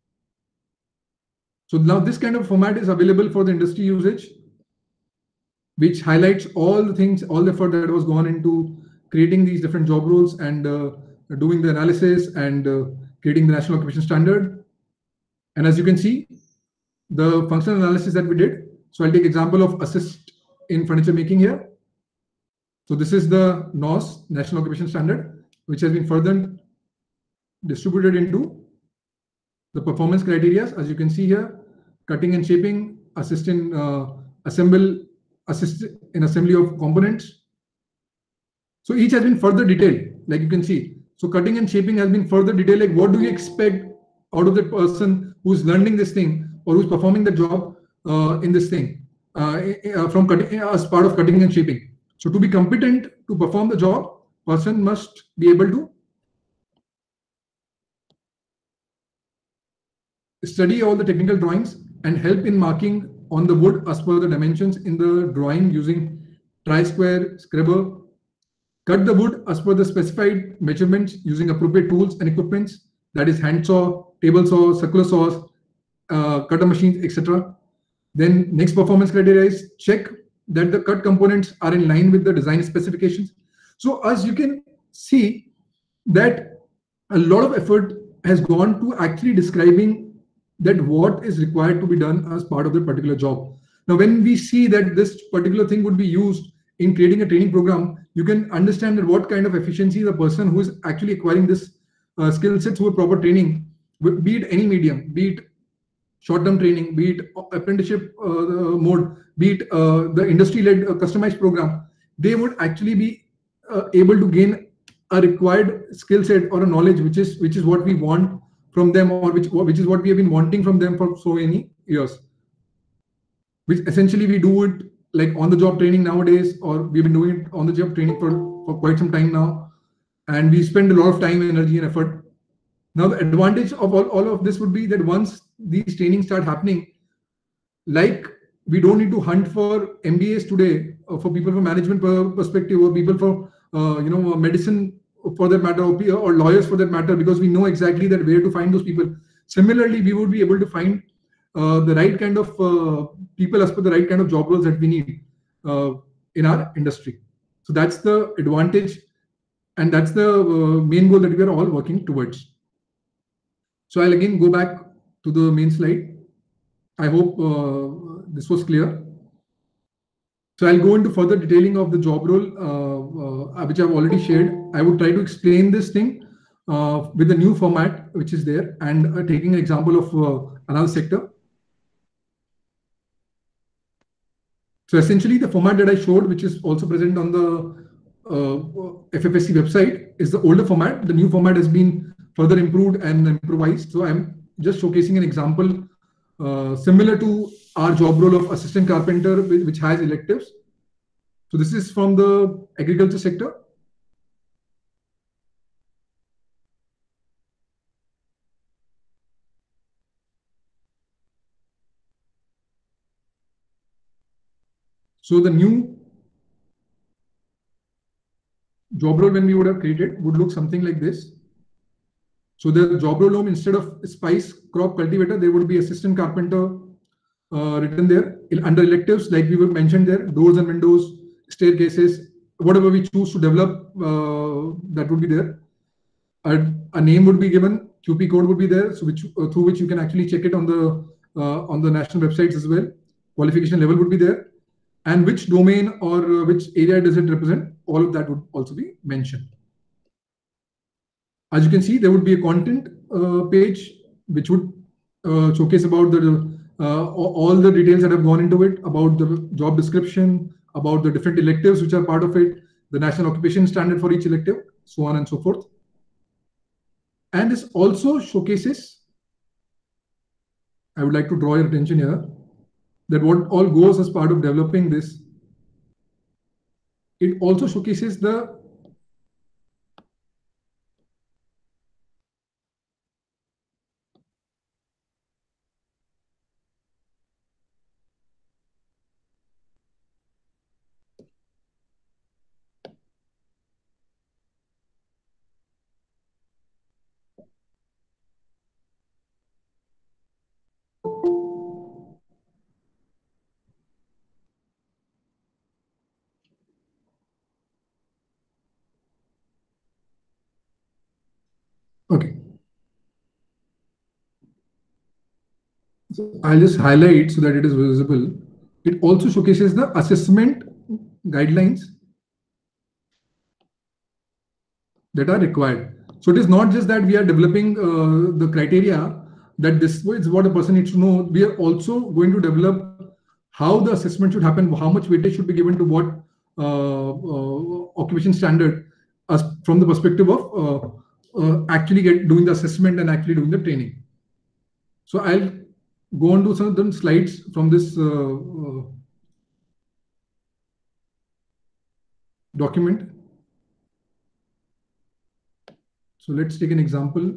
[SPEAKER 1] So now this kind of format is available for the industry usage, which highlights all the things, all the effort that was gone into creating these different job roles and uh, doing the analysis and uh, creating the National Occupation Standard. And as you can see, the functional analysis that we did. So I'll take example of assist in furniture making here. So this is the N O S, National Occupation Standard, which has been further distributed into the performance criteria. As you can see here, cutting and shaping, assist in uh, assemble, assist in assembly of components. So each has been further detailed, like you can see. So cutting and shaping has been further detailed, like what do you expect out of the person who's learning this thing or who's performing the job uh, in this thing. Uh, uh, from cutting as part of cutting and shaping. So to be competent to perform the job, person must be able to study all the technical drawings and help in marking on the wood as per the dimensions in the drawing using tri-square scrubber, cut the wood as per the specified measurements using appropriate tools and equipments, that is hand saw, table saw, circular saws, uh, cutter machines, et cetera. Then next performance criteria is check that the cut components are in line with the design specifications. So as you can see that a lot of effort has gone to actually describing that what is required to be done as part of the particular job. Now, when we see that this particular thing would be used in creating a training program, you can understand that what kind of efficiency the person who is actually acquiring this uh, skill sets through a proper training, be it any medium, be it short-term training, be it apprenticeship uh, mode, be it uh, the industry-led uh, customized program, they would actually be uh, able to gain a required skill set or a knowledge, which is which is what we want from them, or which which is what we have been wanting from them for so many years. Which essentially we do it like on-the-job training nowadays, or we've been doing it on-the-job training for, for quite some time now, and we spend a lot of time, energy, and effort. Now, the advantage of all, all of this would be that once these trainings start happening, like we don't need to hunt for M B As today, uh, for people from management perspective, or people for uh, you know medicine for that matter, or, or lawyers for that matter, because we know exactly that where to find those people. Similarly, we would be able to find uh, the right kind of uh, people as per the right kind of job roles that we need uh, in our industry. So that's the advantage, and that's the uh, main goal that we are all working towards. So I'll again go back to the main slide. I hope uh, this was clear. So I'll go into further detailing of the job role, uh, uh, which I've already shared. I would try to explain this thing uh, with the new format, which is there, and uh, taking an example of uh, another sector. So essentially, the format that I showed, which is also present on the uh, F F S C website, is the older format. The new format has been further improved and improvised. So I'm just showcasing an example uh, similar to our job role of assistant carpenter, which has electives. So this is from the agriculture sector. So the new job role, when we would have created, would look something like this. So the job role home, instead of spice crop cultivator, there would be assistant carpenter uh, written there. Under electives, like we were mentioned there, doors and windows, staircases, whatever we choose to develop, uh, that would be there. A, a name would be given, Q P code would be there, so which uh, through which you can actually check it on the uh, on the national websites as well. Qualification level would be there, and which domain or uh, which area does it represent. All of that would also be mentioned. As you can see, there would be a content uh, page which would uh, showcase about the uh, all the details that have gone into it, about the job description, about the different electives which are part of it, the national occupation standard for each elective, so on and so forth. And this also showcases, I would like to draw your attention here, that what all goes as part of developing this. It also showcases the Okay. So I'll just highlight so that it is visible. It also showcases the assessment guidelines that are required. So it is not just that we are developing uh, the criteria that this is what a person needs to know. We are also going to develop how the assessment should happen, how much weightage should be given to what uh, uh, occupation standard, as from the perspective of uh, Uh, actually get doing the assessment and actually doing the training. So I'll go on to some of the slides from this uh, uh, document. So let's take an example.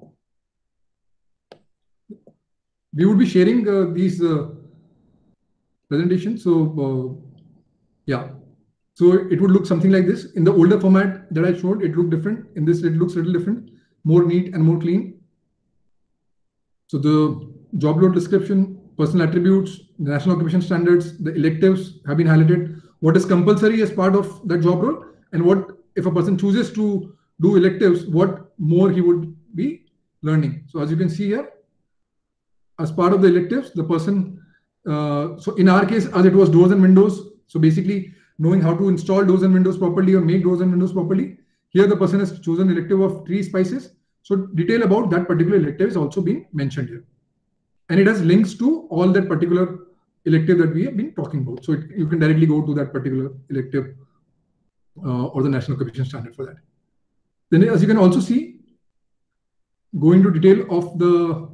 [SPEAKER 1] We would be sharing uh, these uh, presentations. So uh, yeah. So it would look something like this. In the older format that I showed, it looked different. In this, it looks a little different, more neat and more clean. So the job role description, personal attributes, the national occupation standards, the electives have been highlighted. What is compulsory as part of that job role, and what if a person chooses to do electives, what more he would be learning. So as you can see here, as part of the electives, the person, uh, so in our case, as it was doors and windows, so basically knowing how to install doors and windows properly or make doors and windows properly, here the person has chosen elective of tree spices. So detail about that particular elective is also being mentioned here. And it has links to all that particular elective that we have been talking about. So it, you can directly go to that particular elective uh, or the national occupation standard for that. Then as you can also see, go into detail of the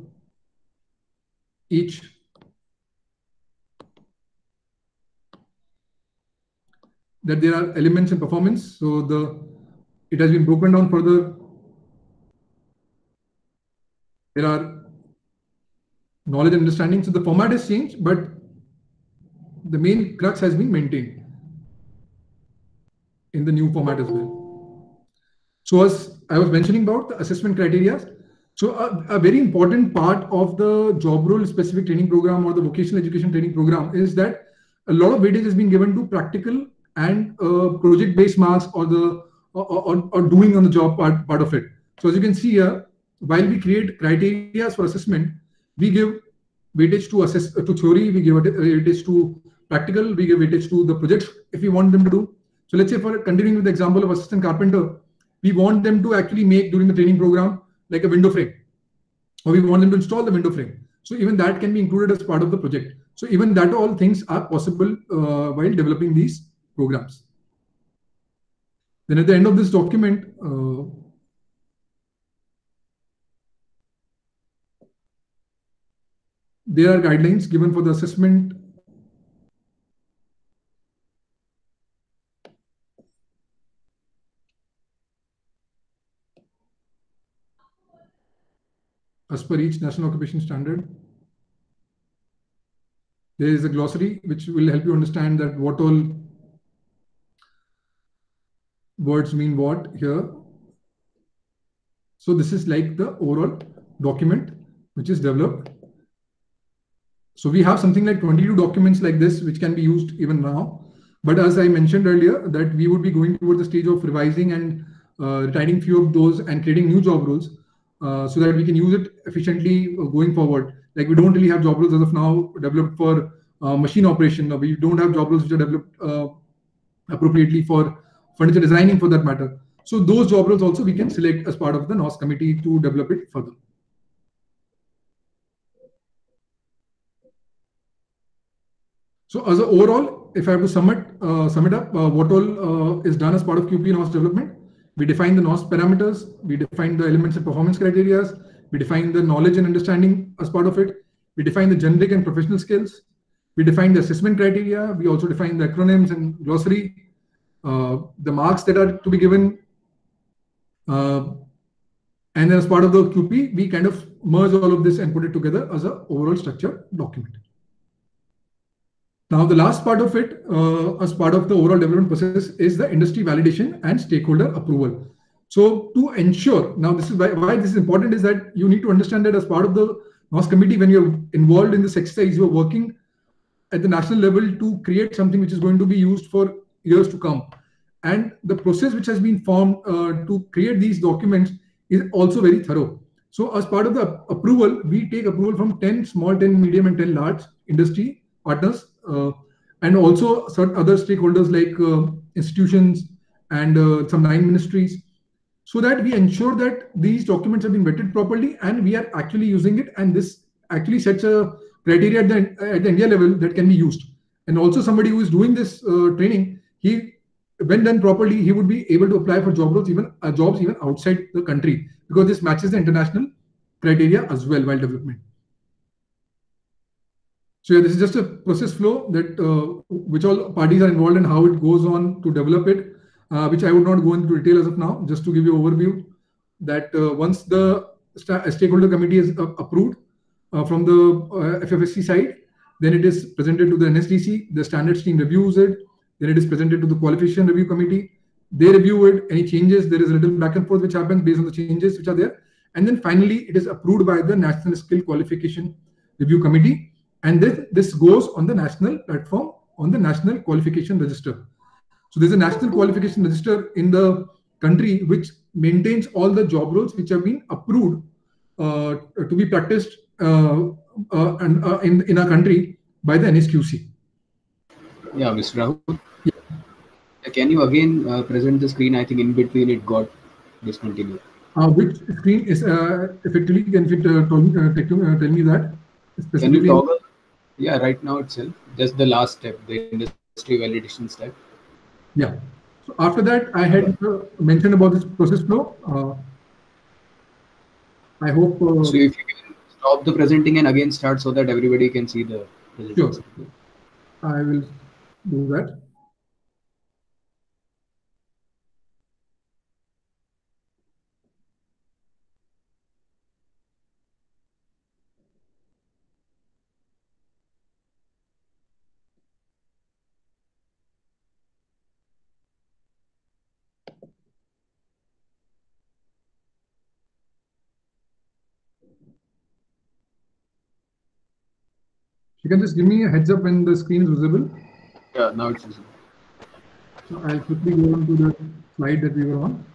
[SPEAKER 1] each that there are elements and performance. So the it has been broken down further. There are knowledge and understanding. So the format has changed, but the main crux has been maintained in the new format as well. So as I was mentioning about the assessment criteria, so a, a very important part of the job role specific training program or the vocational education training program is that a lot of weightage has been given to practical and uh, project-based marks or the or, or, or doing on the job part, part of it. So as you can see here, while we create criteria for assessment, we give weightage to assess uh, to theory, we give weightage to practical, we give weightage to the projects if we want them to do. So let's say for continuing with the example of assistant carpenter, we want them to actually make during the training program like a window frame, or we want them to install the window frame. So even that can be included as part of the project. So even that all things are possible uh, while developing these programs. Then at the end of this document, uh, there are guidelines given for the assessment. As per each national occupation standard. There is a glossary which will help you understand that what all words mean what here. So this is like the overall document which is developed. So we have something like twenty-two documents like this which can be used even now. But as I mentioned earlier, that we would be going towards the stage of revising and uh, retiring few of those and creating new job roles uh, so that we can use it efficiently uh, going forward. Like we don't really have job roles as of now developed for uh, machine operation. We don't have job roles which are developed uh, appropriately for furniture designing for that matter. So those job roles also we can select as part of the N O S committee to develop it further. So as a overall, if I have to sum it, uh, sum it up, uh, what all uh, is done as part of Q P N O S development, we define the N O S parameters, we define the elements and performance criteria, we define the knowledge and understanding as part of it, we define the generic and professional skills, we define the assessment criteria, we also define the acronyms and glossary, uh, the marks that are to be given, uh, and then as part of the Q P, we kind of merge all of this and put it together as an overall structured document. Now, the last part of it, uh, as part of the overall development process, is the industry validation and stakeholder approval. So to ensure, now this is why, why this is important, is that you need to understand that as part of the N O S committee, when you're involved in this exercise, you're working at the national level to create something which is going to be used for years to come. And the process which has been formed uh, to create these documents is also very thorough. So as part of the approval, we take approval from ten small, ten medium, and ten large industry partners. Uh, and also certain other stakeholders like uh, institutions and uh, some nine ministries, so that we ensure that these documents have been vetted properly and we are actually using it, and this actually sets a criteria at the, at the India level that can be used. And also somebody who is doing this uh, training, he, when done properly, he would be able to apply for job roles, even uh, jobs even outside the country, because this matches the international criteria as well while development. So yeah, this is just a process flow that uh, which all parties are involved in, how it goes on to develop it, uh, which I would not go into detail as of now, just to give you an overview that uh, once the stakeholder committee is uh, approved uh, from the uh, F F S C side, then it is presented to the N S D C, the standards team reviews it, then it is presented to the qualification review committee, they review it, any changes, there is a little back and forth which happens based on the changes which are there, and then finally it is approved by the National Skill Qualification Review Committee. And this, this goes on the national platform, on the National Qualification Register. So there's a national qualification register in the country which maintains all the job roles which have been approved uh, to be practiced uh, uh, and, uh, in, in our country by the N S Q C.
[SPEAKER 2] Yeah, Mister Rahul. Yeah. Can you again uh, present the screen? I think in between it got discontinued.
[SPEAKER 1] Uh, which screen is uh, effectively, can you uh, tell, me, uh, tell, uh, tell me that?
[SPEAKER 2] Can you toggle? Yeah, right now itself, just the last step, the industry validation step.
[SPEAKER 1] Yeah. So after that, I had uh, mentioned about this process flow. Uh, I hope. Uh,
[SPEAKER 2] so if you can stop the presenting and again start so that everybody can see the presentation.
[SPEAKER 1] Sure. I will do that. You can just give me a heads up when the screen is visible.
[SPEAKER 2] Yeah, now it's visible.
[SPEAKER 1] So I'll quickly go on to the slide that we were on.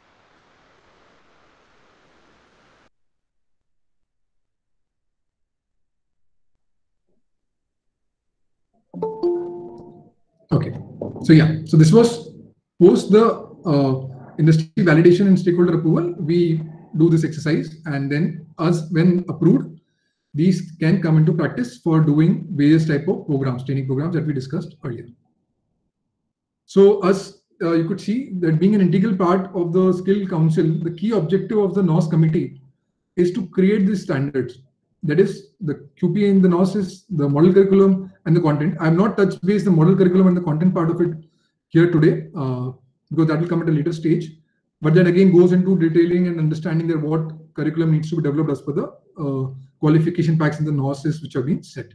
[SPEAKER 1] Okay. So yeah, so this was post the uh, industry validation and stakeholder approval. We do this exercise, and then us, when approved, these can come into practice for doing various type of programs, training programs that we discussed earlier. So us, uh, you could see that being an integral part of the Skill Council, the key objective of the N O S committee is to create these standards. That is, the Q P in the N O S is the model curriculum and the content. I have not touched base the model curriculum and the content part of it here today, uh, because that will come at a later stage. But then again goes into detailing and understanding that what curriculum needs to be developed as per the uh, qualification packs in the N O S which have been set.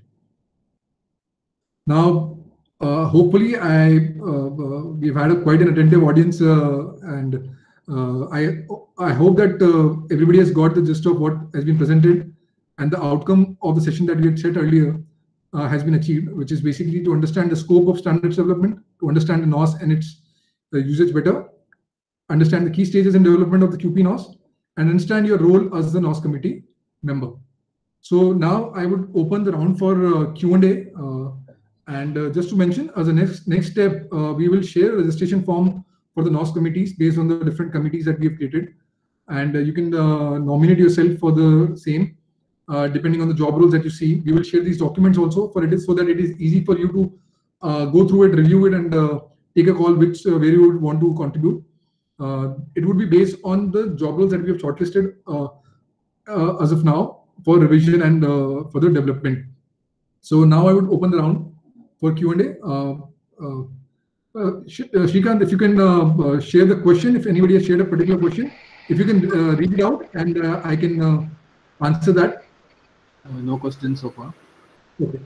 [SPEAKER 1] Now, uh, hopefully, I uh, uh, we've had a quite an attentive audience, uh, and uh, I I hope that uh, everybody has got the gist of what has been presented, and the outcome of the session that we had set earlier uh, has been achieved, which is basically to understand the scope of standards development, to understand the N O S and its uh, usage better, understand the key stages in development of the Q P N O S, and understand your role as the N O S committee member. So now I would open the round for uh, Q and A. Uh, and uh, just to mention, as a next next step, uh, we will share a registration form for the N O S committees based on the different committees that we have created. And uh, you can uh, nominate yourself for the same, uh, depending on the job roles that you see. We will share these documents also for it is so that it is easy for you to uh, go through it, review it, and uh, take a call which uh, where you would want to contribute. Uh, it would be based on the job roles that we have shortlisted uh, uh, as of now for revision and uh, further development. So now I would open the round for Q and A. Uh, uh, uh, Shrikant, if you can uh, uh, share the question, if anybody has shared a particular question, if you can uh, read it out and uh, I can uh, answer that.
[SPEAKER 2] Uh, no questions so far.
[SPEAKER 1] Okay.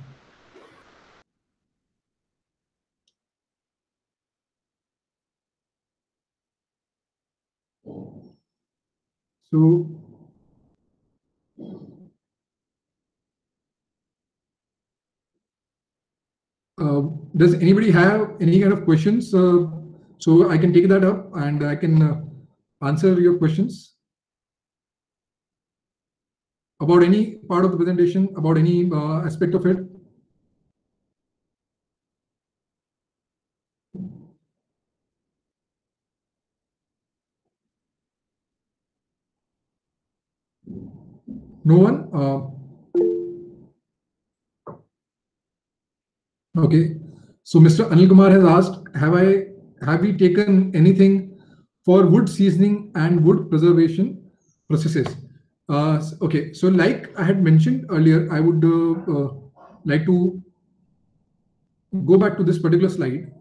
[SPEAKER 1] So, uh, does anybody have any kind of questions? Uh, so I can take that up and I can uh, answer your questions about any part of the presentation, about any uh, aspect of it. No one? Uh, okay. So Mister Anil Kumar has asked, have I have we taken anything for wood seasoning and wood preservation processes? Uh, okay. So like I had mentioned earlier, I would uh, uh, like to go back to this particular slide.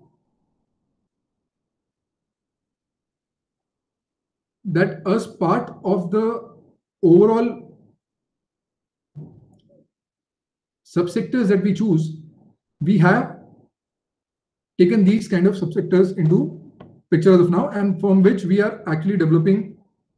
[SPEAKER 1] That as part of the overall subsectors that we choose, we have taken these kind of subsectors into picture as of now, and from which we are actually developing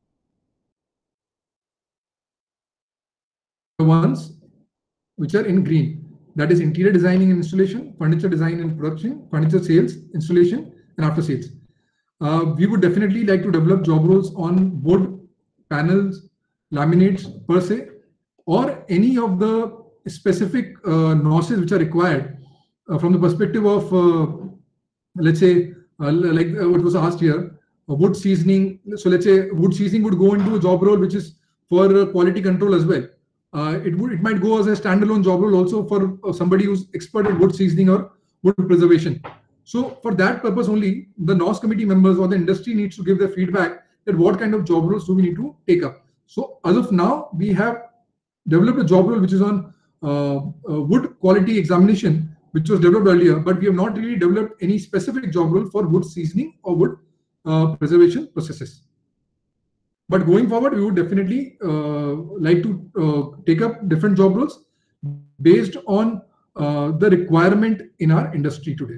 [SPEAKER 1] the ones which are in green. That is interior designing and installation, furniture design and production, furniture sales, installation, and after sales. Uh, we would definitely like to develop job roles on wood, panels, laminates per se, or any of the specific uh, nozzles which are required uh, from the perspective of, uh, let's say, uh, like uh, what was asked here, uh, wood seasoning. So let's say wood seasoning would go into a job role which is for uh, quality control as well. Uh, it would it might go as a standalone job role also for uh, somebody who's expert at wood seasoning or wood preservation. So for that purpose only, the N O S committee members or the industry needs to give their feedback that what kind of job roles do we need to take up. So as of now, we have developed a job role which is on uh, uh, wood quality examination, which was developed earlier, but we have not really developed any specific job role for wood seasoning or wood uh, preservation processes. But going forward, we would definitely uh, like to uh, take up different job roles based on uh, the requirement in our industry today.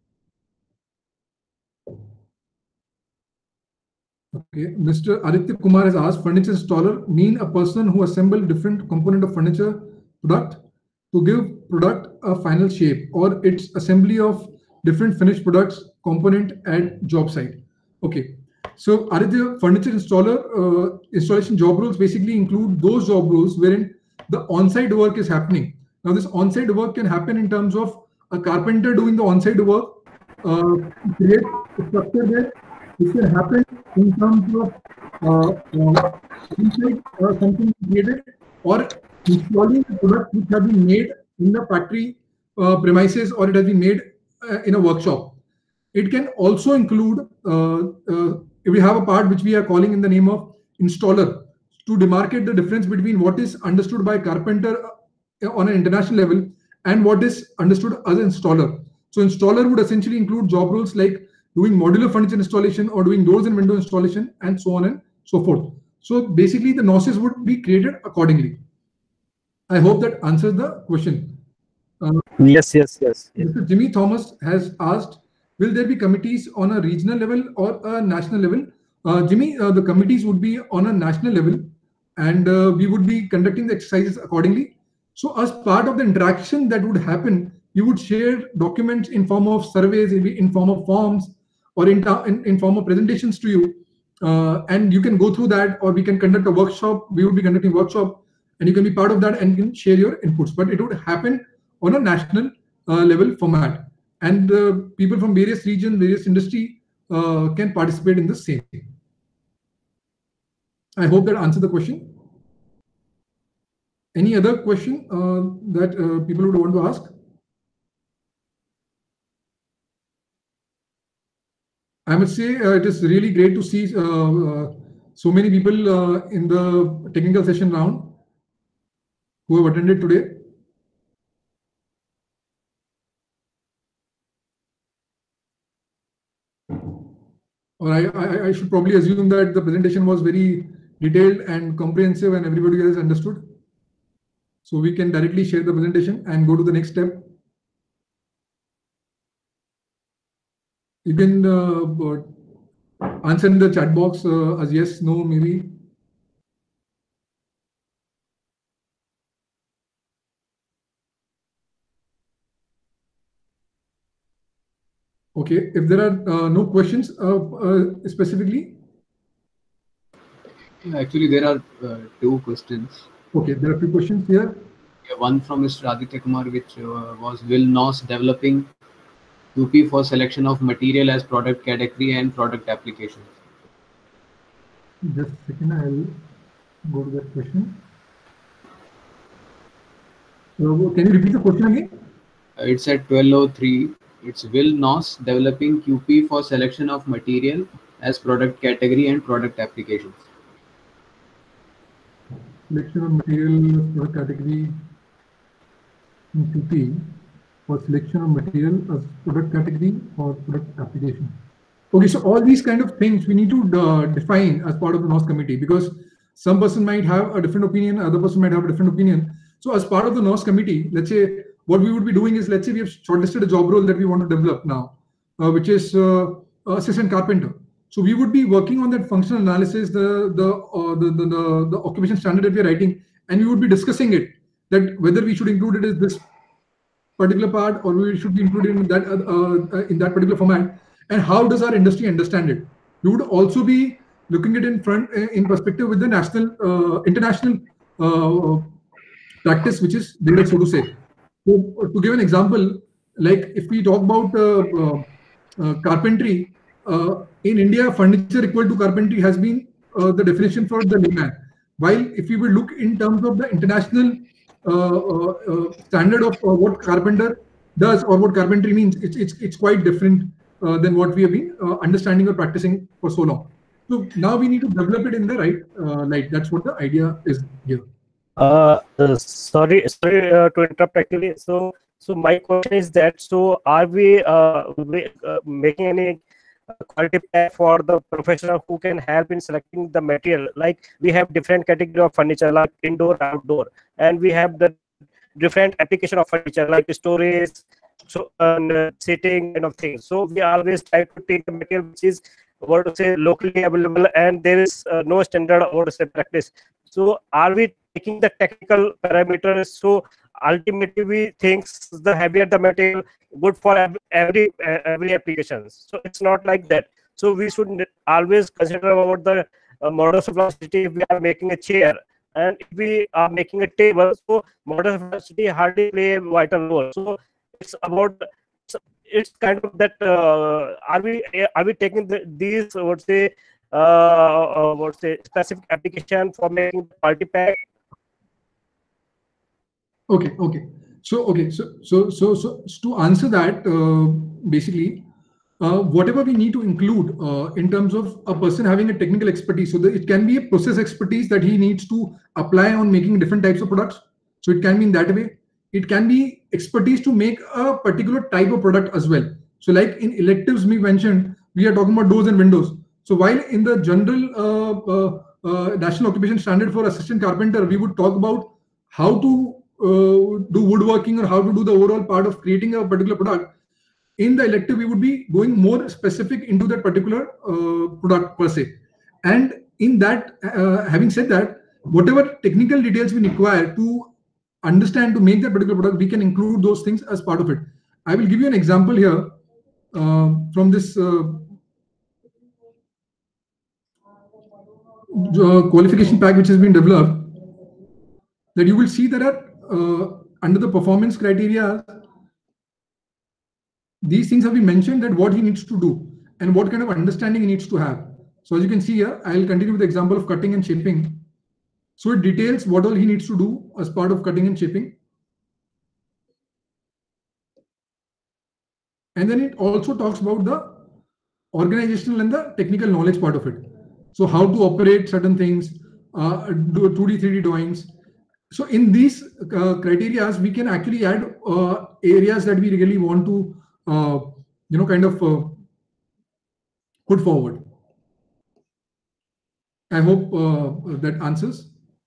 [SPEAKER 1] Okay, Mister Aditya Kumar has asked, furniture installer mean a person who assemble different component of furniture product to give product a final shape, or its assembly of different finished products component at job site. Okay, so Aditya, furniture installer uh, installation job roles basically include those job roles wherein the on-site work is happening. Now, this on-site work can happen in terms of a carpenter doing the on-site work, uh, create a structure there. It can happen in terms of uh, uh, inside uh, something created, or installing the products which have been made in the factory uh, premises, or it has been made uh, in a workshop. It can also include, uh, uh, if we have a part which we are calling in the name of installer, to demarcate the difference between what is understood by a carpenter on an international level and what is understood as an installer. So installer would essentially include job roles like doing modular furniture installation or doing doors and window installation and so on and so forth. So basically the N O Ss would be created accordingly. I hope that answers the question. Uh,
[SPEAKER 3] yes, yes, yes, yes.
[SPEAKER 1] Mister Jimmy Thomas has asked, will there be committees on a regional level or a national level? Uh, Jimmy, uh, the committees would be on a national level, and uh, we would be conducting the exercises accordingly. So as part of the interaction that would happen, you would share documents in form of surveys, in form of forms, or in, in, in form of presentations to you. Uh, and you can go through that, or we can conduct a workshop. We would be conducting a workshop, and you can be part of that and can share your inputs. But it would happen on a national uh, level format. And uh, people from various regions, various industry uh, can participate in the same. I hope that answered the question. Any other question uh, that uh, people would want to ask? I must say uh, it is really great to see uh, uh, so many people uh, in the technical session round who have attended today. Or I, I, I should probably assume that the presentation was very detailed and comprehensive and everybody has understood. So we can directly share the presentation and go to the next step. You can uh, answer in the chat box uh, as yes, no, maybe. Okay, if there are uh, no questions uh, uh, specifically.
[SPEAKER 2] Actually, there are uh, two questions.
[SPEAKER 1] Okay, there are two questions here.
[SPEAKER 2] Yeah, one from Mister Aditya Kumar, which uh, was, will N O S developing U P for selection of material as product category and product applications?
[SPEAKER 1] Just a second, I'll go to that question. So, can you repeat the question again?
[SPEAKER 2] Uh, it's at twelve oh three. It's, will N O S developing Q P for selection of material as product category and product applications?
[SPEAKER 1] Selection of material product category in Q P for selection of material as product category or product application. Okay, so all these kind of things we need to uh, define as part of the N O S committee, because some person might have a different opinion, other person might have a different opinion. So as part of the N O S committee, let's say what we would be doing is, let's say we have shortlisted a job role that we want to develop now, uh, which is uh, assistant carpenter. So we would be working on that functional analysis, the the, uh, the the the the occupation standard that we are writing, and we would be discussing it, that whether we should include it as this particular part or we should be included in that uh, uh, in that particular format. and how does our industry understand it. We would also be looking at it in front, in perspective with the national, uh, international uh, practice, which is there, so to say. So, to give an example, like if we talk about uh, uh, uh, carpentry, uh, in India, furniture equal to carpentry has been uh, the definition for the layman. While if we will look in terms of the international uh, uh, uh, standard of uh, what carpenter does or what carpentry means, it's it's it's quite different uh, than what we have been uh, understanding or practicing for so long. So now we need to develop it in the right uh, light. That's what the idea is here.
[SPEAKER 3] Uh, uh, sorry, sorry uh, to interrupt. Actually, so so my question is that, so are we, uh, we uh, making any quality pack for the professional who can help in selecting the material? Like we have different category of furniture, like indoor, outdoor, and we have the different application of furniture like storage, so uh, sitting kind of things. So we always try to take the material which is, what to say, locally available, and there is uh, no standard or say practice. So are we taking the technical parameters? So ultimately we think the heavier the material, good for every uh, every applications. So it's not like that. So we should always consider about the uh, modulus of velocity. If we are making a chair and if we are making a table, so modulus of velocity hardly play a vital role. So it's about, it's kind of that uh, are we are we taking the, these, I would say, uh, uh, what say specific application for making the quality pack?
[SPEAKER 1] Okay, okay. So, okay, so so so so to answer that, uh, basically, uh, whatever we need to include uh, in terms of a person having a technical expertise, so that it can be a process expertise that he needs to apply on making different types of products. So it can be in that way. It can be expertise to make a particular type of product as well. So like in electives we mentioned, we are talking about doors and windows. So while in the general uh, uh, uh, National Occupation Standard for assistant carpenter, we would talk about how to uh, do woodworking or how to do the overall part of creating a particular product. In the elective, we would be going more specific into that particular uh, product per se. And in that, uh, having said that, whatever technical details we require to understand to make that particular product, we can include those things as part of it. I will give you an example here uh, from this uh, uh, qualification pack which has been developed, that you will see that are, uh, under the performance criteria, these things have been mentioned, that what he needs to do and what kind of understanding he needs to have. So as you can see here, I'll continue with the example of cutting and shaping. So it details what all he needs to do as part of cutting and shaping. And then it also talks about the organizational and the technical knowledge part of it. So how to operate certain things, uh, do two D, three D drawings. So in these uh, criteria, we can actually add uh, areas that we really want to, uh, you know, kind of uh, put forward. I hope uh, that answers.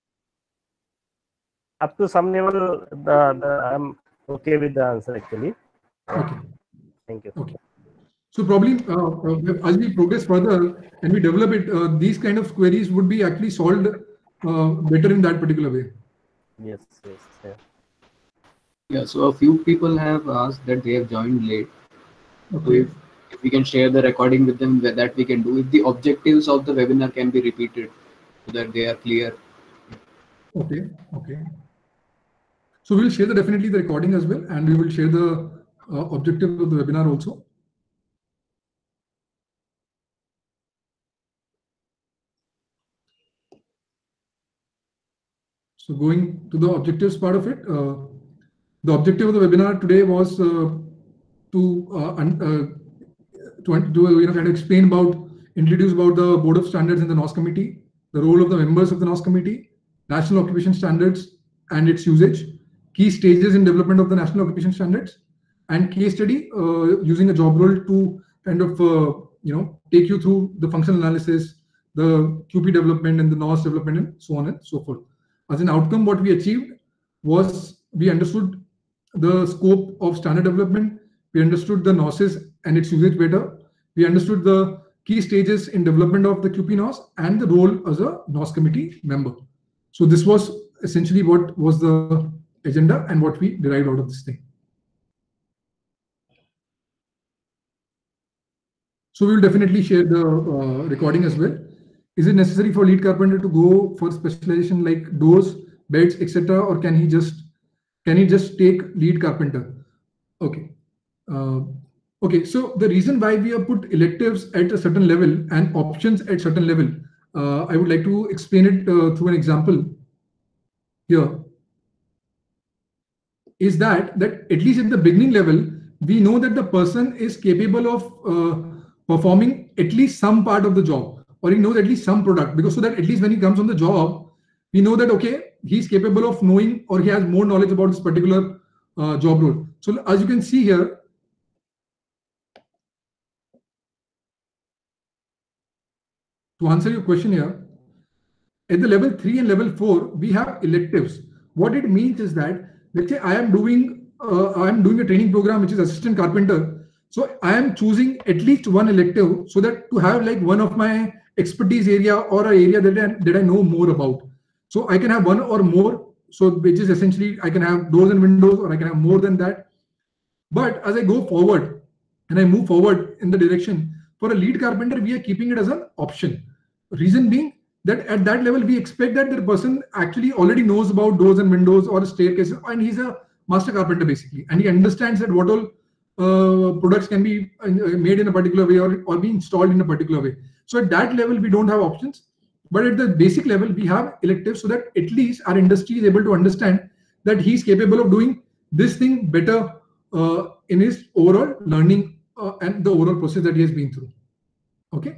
[SPEAKER 3] Up to some level, the, the I'm okay with the answer actually.
[SPEAKER 1] Okay.
[SPEAKER 3] Thank you.
[SPEAKER 1] Okay. So probably uh, as we progress further and we develop it, uh, these kind of queries would be actually solved uh, better in that particular way.
[SPEAKER 3] Yes, yes, yeah.
[SPEAKER 2] Yeah, so a few people have asked that they have joined late.
[SPEAKER 1] Okay.
[SPEAKER 2] So if, if we can share the recording with them, that we can do. If the objectives of the webinar can be repeated so that they are clear.
[SPEAKER 1] Okay, okay. So we'll share the, definitely the recording as well, and we will share the uh, objective of the webinar also. So going to the objectives part of it, uh, the objective of the webinar today was uh, to uh, uh, to, to you know kind of explain about, introduce about the Board of Standards in the N O S Committee, the role of the members of the N O S Committee, National Occupation Standards and its usage, key stages in development of the National Occupation Standards, and case study uh, using a job role to kind of uh, you know take you through the functional analysis, the Q P development and the N O S development, and so on and so forth. As an outcome, what we achieved was we understood the scope of standard development, we understood the N O Ss and its usage better, we understood the key stages in development of the Q P N O S and the role as a N O S committee member. So this was essentially what was the agenda and what we derived out of this thing. So we will definitely share the uh, recording as well. Is it necessary for lead carpenter to go for specialization like doors, beds, et cetera, or can he just can he just take lead carpenter? Okay. Uh, okay. So the reason why we have put electives at a certain level and options at certain level, uh, I would like to explain it uh, through an example here. Is that that at least at the beginning level, we know that the person is capable of uh, performing at least some part of the job, or he knows at least some product, because so that at least when he comes on the job, we know that, okay, he's capable of knowing, or he has more knowledge about this particular uh, job role. So as you can see here, to answer your question here, at the level three and level four, we have electives. What it means is that, let's say I am doing uh, I am doing a training program which is assistant carpenter. So I am choosing at least one elective so that to have like one of my expertise area or an area that I, that I know more about. So I can have one or more. So which is essentially I can have doors and windows, or I can have more than that. But as I go forward and I move forward in the direction, for a lead carpenter, we are keeping it as an option. Reason being that at that level, we expect that the person actually already knows about doors and windows or staircases, and he's a master carpenter basically, and he understands that what all uh, products can be made in a particular way, or, or be installed in a particular way. So at that level, we don't have options, but at the basic level, we have electives so that at least our industry is able to understand that he's capable of doing this thing better uh, in his overall learning uh, and the overall process that he has been through. Okay.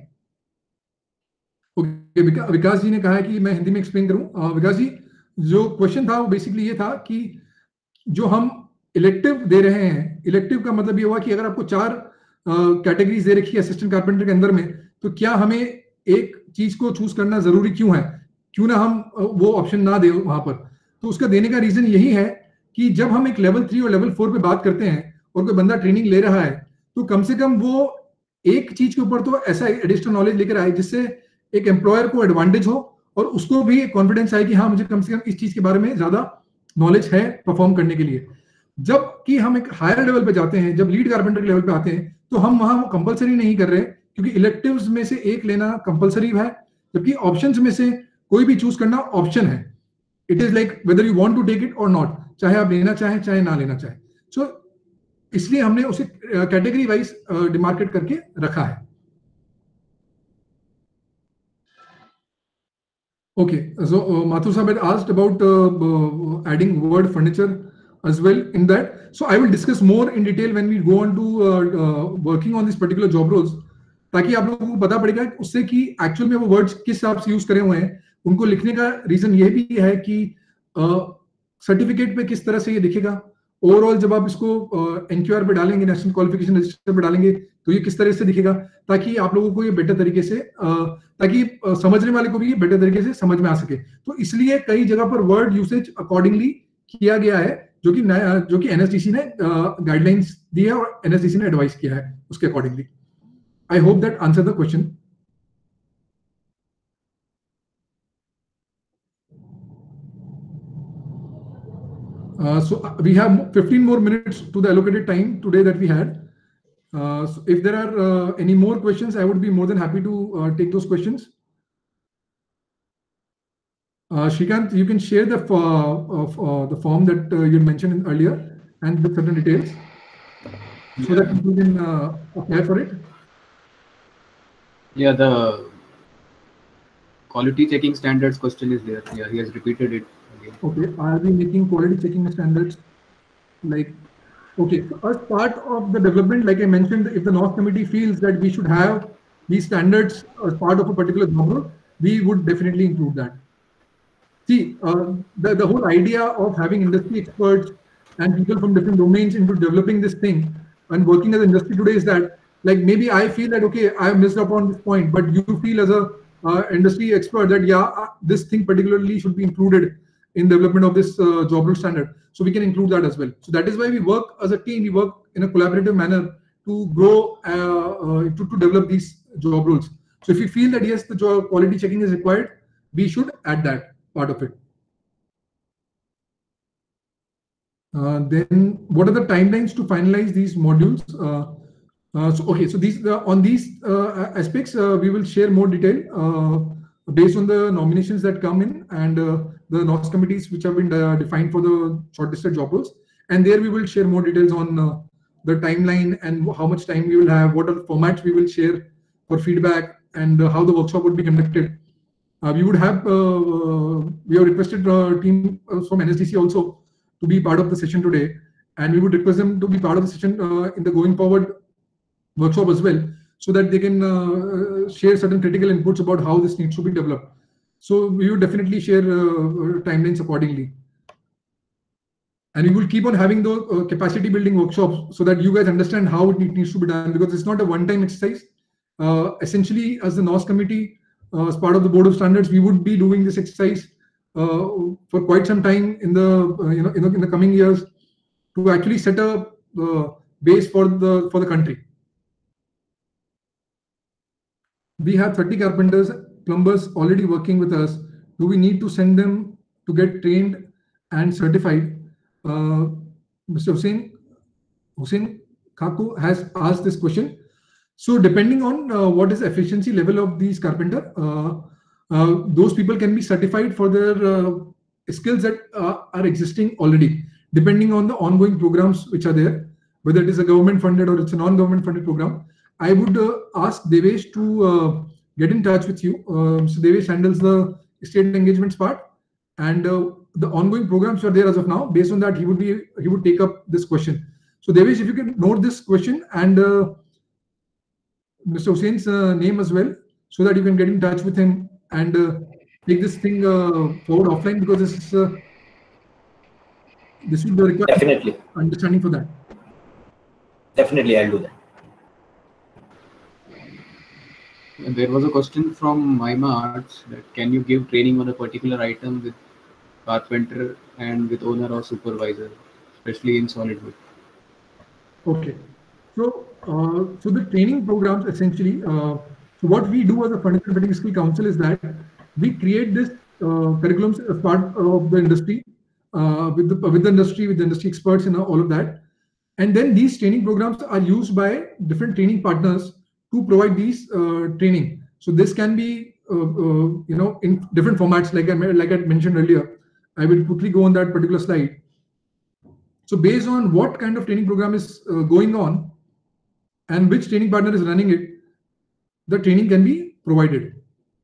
[SPEAKER 1] Okay, Vikas ji ने कहा है कि मैं हिंदी में explain करूं. विकास जी, जो question था वो बेसिकली ये था कि जो हम इलेक्टिव दे रहे हैं, इलेक्टिव का मतलब ये हुआ कि अगर आपको चार कैटेगरीज दे रखी है असिस्टेंट कारपेंटर के अंदर में, तो क्या हमें एक चीज को चूज करना जरूरी क्यों है, क्यों ना हम वो ऑप्शन ना दे वहां पर. तो उसका देने का रीजन यही है कि जब हम एक लेवल थ्री और लेवल फोर पे बात करते हैं और कोई बंदा ट्रेनिंग ले रहा है, तो कम से कम वो एक चीज के ऊपर तो ऐसा एडिशनल नॉलेज लेकर आए जिससे एक एम्प्लॉयर को एडवांटेज हो और उसको भी कॉन्फिडेंस आए कि हाँ, मुझे कम से कम इस चीज के बारे में ज्यादा नॉलेज है परफॉर्म करने के लिए. जबकि हम एक हायर लेवल पे जाते हैं, जब लीड कारपेंटर के लेवल पे आते हैं, तो हम वहां वो कंपलसरी नहीं कर रहे, क्योंकि इलेक्टिव्स में से एक लेना कंपलसरी है, जबकि ऑप्शंस में से कोई भी चूज करना ऑप्शन है. It is like whether you want to take it or not, चाहे आप लेना चाहें चाहे ना लेना चाहें. सो so, इसलिए हमने उसे कैटेगरी वाइज डिमार्केट करके रखा है. Okay, so uh, Mathur Sahab had asked about uh, uh, adding word furniture as well in that. So I will discuss more in detail when we go on to uh, uh, working on this particular job roles, ताकि आप लोगों को पता पड़ेगा उससे कि actual में वो वर्ड्स किस हिसाब से यूज करे हुए हैं. उनको लिखने का रीजन ये भी है कि सर्टिफिकेट uh, पे किस तरह से ये दिखेगा. ओवरऑल जब आप इसको एनक्यूआर uh, पे डालेंगे, नेशनल क्वालिफिकेशन रजिस्टर पे डालेंगे, तो ये किस तरह से दिखेगा, ताकि आप लोगों को ये बेटर तरीके से uh, ताकि uh, समझने वाले को भी ये बेटर तरीके से समझ में आ सके. तो इसलिए कई जगह पर वर्ड यूसेज अकॉर्डिंगली किया गया है, जो कि जो कि एनएसडीसी ने गाइडलाइंस uh, दी है और एनएसडीसी ने एडवाइस किया है उसके accordingly. I hope that answer the question. Uh, so we have fifteen more minutes to the allocated time today that we had. Uh, so if there are uh, any more questions, I would be more than happy to uh, take those questions. Uh, Shrikant, you can share the uh, of uh, the form that uh, you mentioned earlier and with certain details, so that you can uh, apply for it.
[SPEAKER 2] Yeah, the quality checking standards question is there. Yeah, he has repeated it.
[SPEAKER 1] Okay, are we making quality checking standards? Like, okay, so as part of the development, like I mentioned, if the N O S committee feels that we should have these standards as part of a particular job role, we would definitely include that. See, uh, the, the whole idea of having industry experts and people from different domains into developing this thing and working as an industry today is that, like, maybe I feel that, okay, I have missed up on this point, but you feel as a uh, industry expert that, yeah, uh, this thing particularly should be included in development of this uh, job role standard. So we can include that as well. So that is why we work as a team, we work in a collaborative manner to grow, uh, uh, to, to develop these job roles. So if you feel that yes, the job quality checking is required, we should add that part of it. Uh, then what are the timelines to finalize these modules? Uh, Uh, so okay, so these uh, on these uh, aspects uh, we will share more detail uh, based on the nominations that come in and uh, the N O S committees which have been uh, defined for the shortlisted job roles, and there we will share more details on uh, the timeline and how much time we will have, what are the formats we will share for feedback, and uh, how the workshop would be conducted. Uh, we would have uh, we have requested a team from N S D C also to be part of the session today, and we would request them to be part of the session uh, in the going forward workshop as well, so that they can uh, share certain critical inputs about how this needs to be developed. So we will definitely share uh, timelines accordingly. And we will keep on having those uh, capacity building workshops so that you guys understand how it needs to be done, because it's not a one-time exercise. Uh, essentially, as the N O S committee, uh, as part of the Board of Standards, we would be doing this exercise uh, for quite some time in the uh, you know in the, in the coming years to actually set a uh, base for the for the country. We have thirty carpenters, plumbers already working with us. Do we need to send them to get trained and certified? Uh, Mister Hussain, Hussain Kaku has asked this question. So depending on uh, what is the efficiency level of these carpenter, uh, uh, those people can be certified for their uh, skills that uh, are existing already, depending on the ongoing programs which are there, whether it is a government funded or it's a non-government funded program. I would uh, ask Devesh to uh, get in touch with you. Um, so Devesh handles the state engagements part, and uh, the ongoing programs are there as of now. Based on that, he would be he would take up this question. So Devesh, if you can note this question and uh, Mister Hussain's uh, name as well, so that you can get in touch with him and uh, take this thing uh, forward offline, because this is uh, this would require
[SPEAKER 4] definitely
[SPEAKER 1] understanding for that.
[SPEAKER 4] Definitely, I'll do that.
[SPEAKER 2] There was a question from Maima Arts that can you give training on a particular item with carpenter and with owner or supervisor, especially in SolidWorks?
[SPEAKER 1] Okay, so uh, so the training programs essentially. Uh, so what we do as a Furniture and Fitting Skill Council is that we create this uh, curriculums as part of the industry, uh, with the with the industry, with the industry experts and all of that, and then these training programs are used by different training partners to provide these uh, training. So this can be, uh, uh, you know, in different formats, like I like I mentioned earlier. I will quickly go on that particular slide. So based on what kind of training program is uh, going on and which training partner is running it, the training can be provided.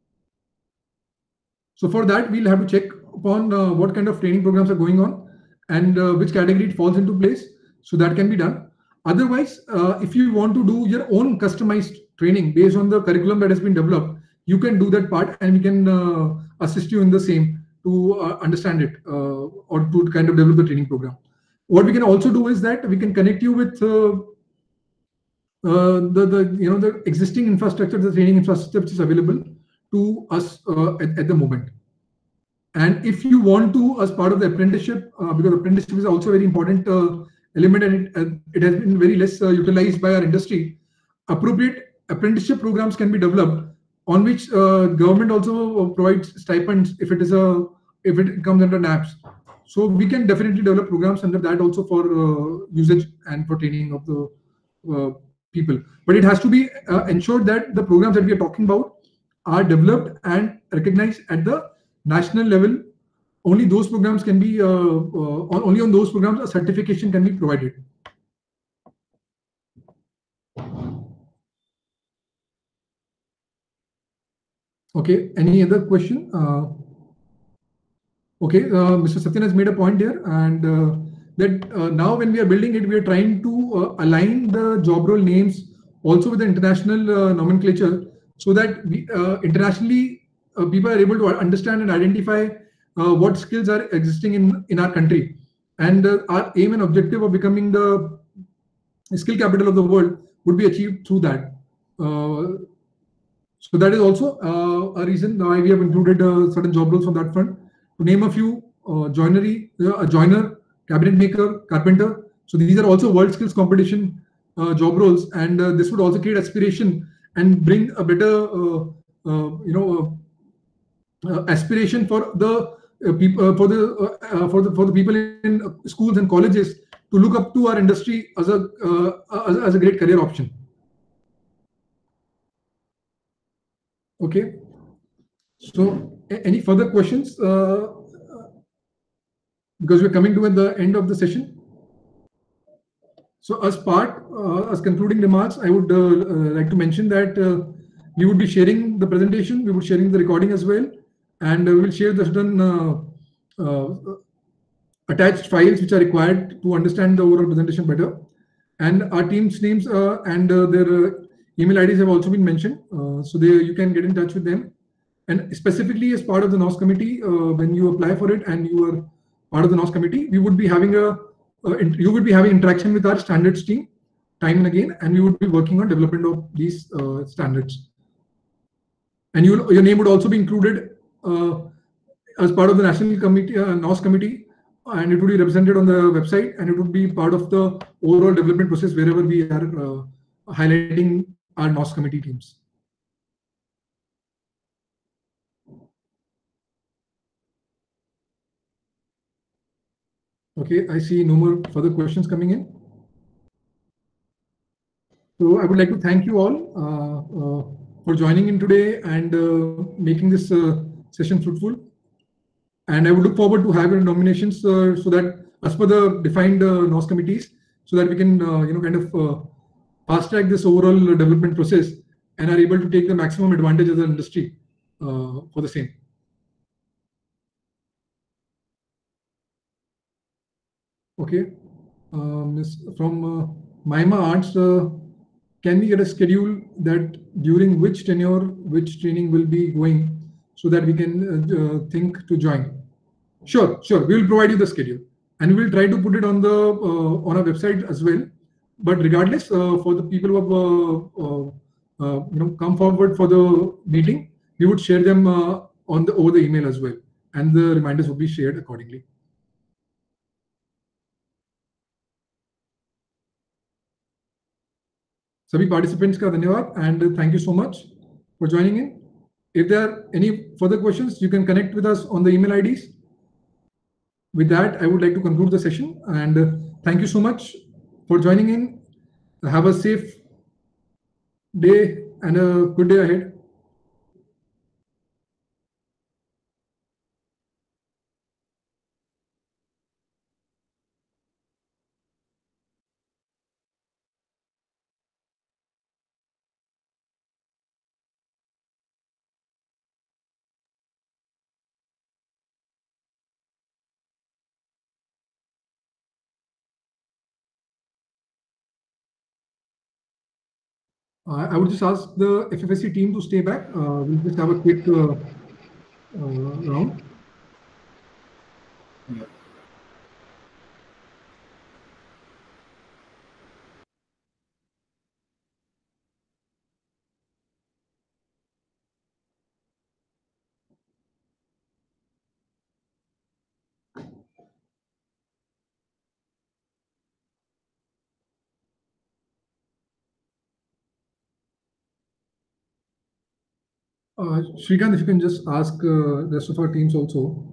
[SPEAKER 1] So for that, we'll have to check upon uh, what kind of training programs are going on and uh, which category it falls into place. So that can be done. Otherwise, uh, if you want to do your own customized training based on the curriculum that has been developed, you can do that part, and we can uh, assist you in the same to uh, understand it uh, or to kind of develop the training program. What we can also do is that we can connect you with uh, uh, the the you know the existing infrastructure, the training infrastructure which is available to us uh, at, at the moment. And if you want to, as part of the apprenticeship, uh, because apprenticeship is also a very important uh, element, and it, uh, it has been very less uh, utilized by our industry, appropriate apprenticeship programs can be developed on which uh, government also provides stipends if it is a if it comes under N A P S. So we can definitely develop programs under that also for uh, usage and for training of the uh, people. But it has to be uh, ensured that the programs that we are talking about are developed and recognized at the national level. Only those programs can be, uh, uh, only on those programs a certification can be provided. Okay, any other question? Uh, okay, uh, Mister Satyan has made a point here, and uh, that uh, now when we are building it, we are trying to uh, align the job role names also with the international uh, nomenclature, so that we, uh, internationally uh, people are able to understand and identify Uh, what skills are existing in in our country, and uh, our aim and objective of becoming the skill capital of the world would be achieved through that. Uh, so that is also uh, a reason why we have included uh, certain job roles on that front. To name a few, uh, joinery, uh, a joiner, cabinet maker, carpenter. So these are also world skills competition uh, job roles, and uh, this would also create aspiration and bring a better, uh, uh, you know, uh, aspiration for the Uh, people, uh, for the uh, uh, for the for the people in schools and colleges to look up to our industry as a uh, as, as a great career option. Okay. So any further questions? Uh, because we're coming to the end of the session. So as part, uh, as concluding remarks, I would uh, uh, like to mention that uh, we would be sharing the presentation, we would be sharing the recording as well, and uh, we will share the certain uh, uh, attached files which are required to understand the overall presentation better. And our team's names uh, and uh, their uh, email I Ds have also been mentioned, uh, so they, you can get in touch with them. And specifically as part of the N O S committee, uh, when you apply for it and you are part of the N O S committee, we would be having a uh, you would be having interaction with our standards team time and again, and we would be working on development of these uh, standards. And you, your name would also be included uh, as part of the national committee, uh, N O S committee, and it would be represented on the website, and it would be part of the overall development process wherever we are uh, highlighting our N O S committee teams. Okay, I see no more further questions coming in. So I would like to thank you all uh, uh, for joining in today and uh, making this uh, session fruitful. And I would look forward to having nominations uh, so that as per the defined uh, N O S committees, so that we can uh, you know kind of uh, fast track this overall development process and are able to take the maximum advantage as an industry uh, for the same. Okay, uh, Miss from uh, Maima Arts, uh, can we get a schedule that during which tenure, which training will be going, so that we can uh, uh, think to join? Sure, sure. We will provide you the schedule, and we will try to put it on the uh, on our website as well. But regardless, uh, for the people who have uh, uh, uh, you know come forward for the meeting, we would share them uh, on the over the email as well, and the reminders will be shared accordingly. सभी participants का धन्यवाद, and thank you so much for joining in. If there are any further questions, you can connect with us on the email I Ds. With that, I would like to conclude the session, and uh, thank you so much for joining in. Have a safe day and a good day ahead. Uh, I would just ask the F F S C team to stay back. Uh, we'll just have a quick uh, uh, round.
[SPEAKER 2] Yeah.
[SPEAKER 1] Uh, Shrikant, if you can just ask uh, the rest of our teams also.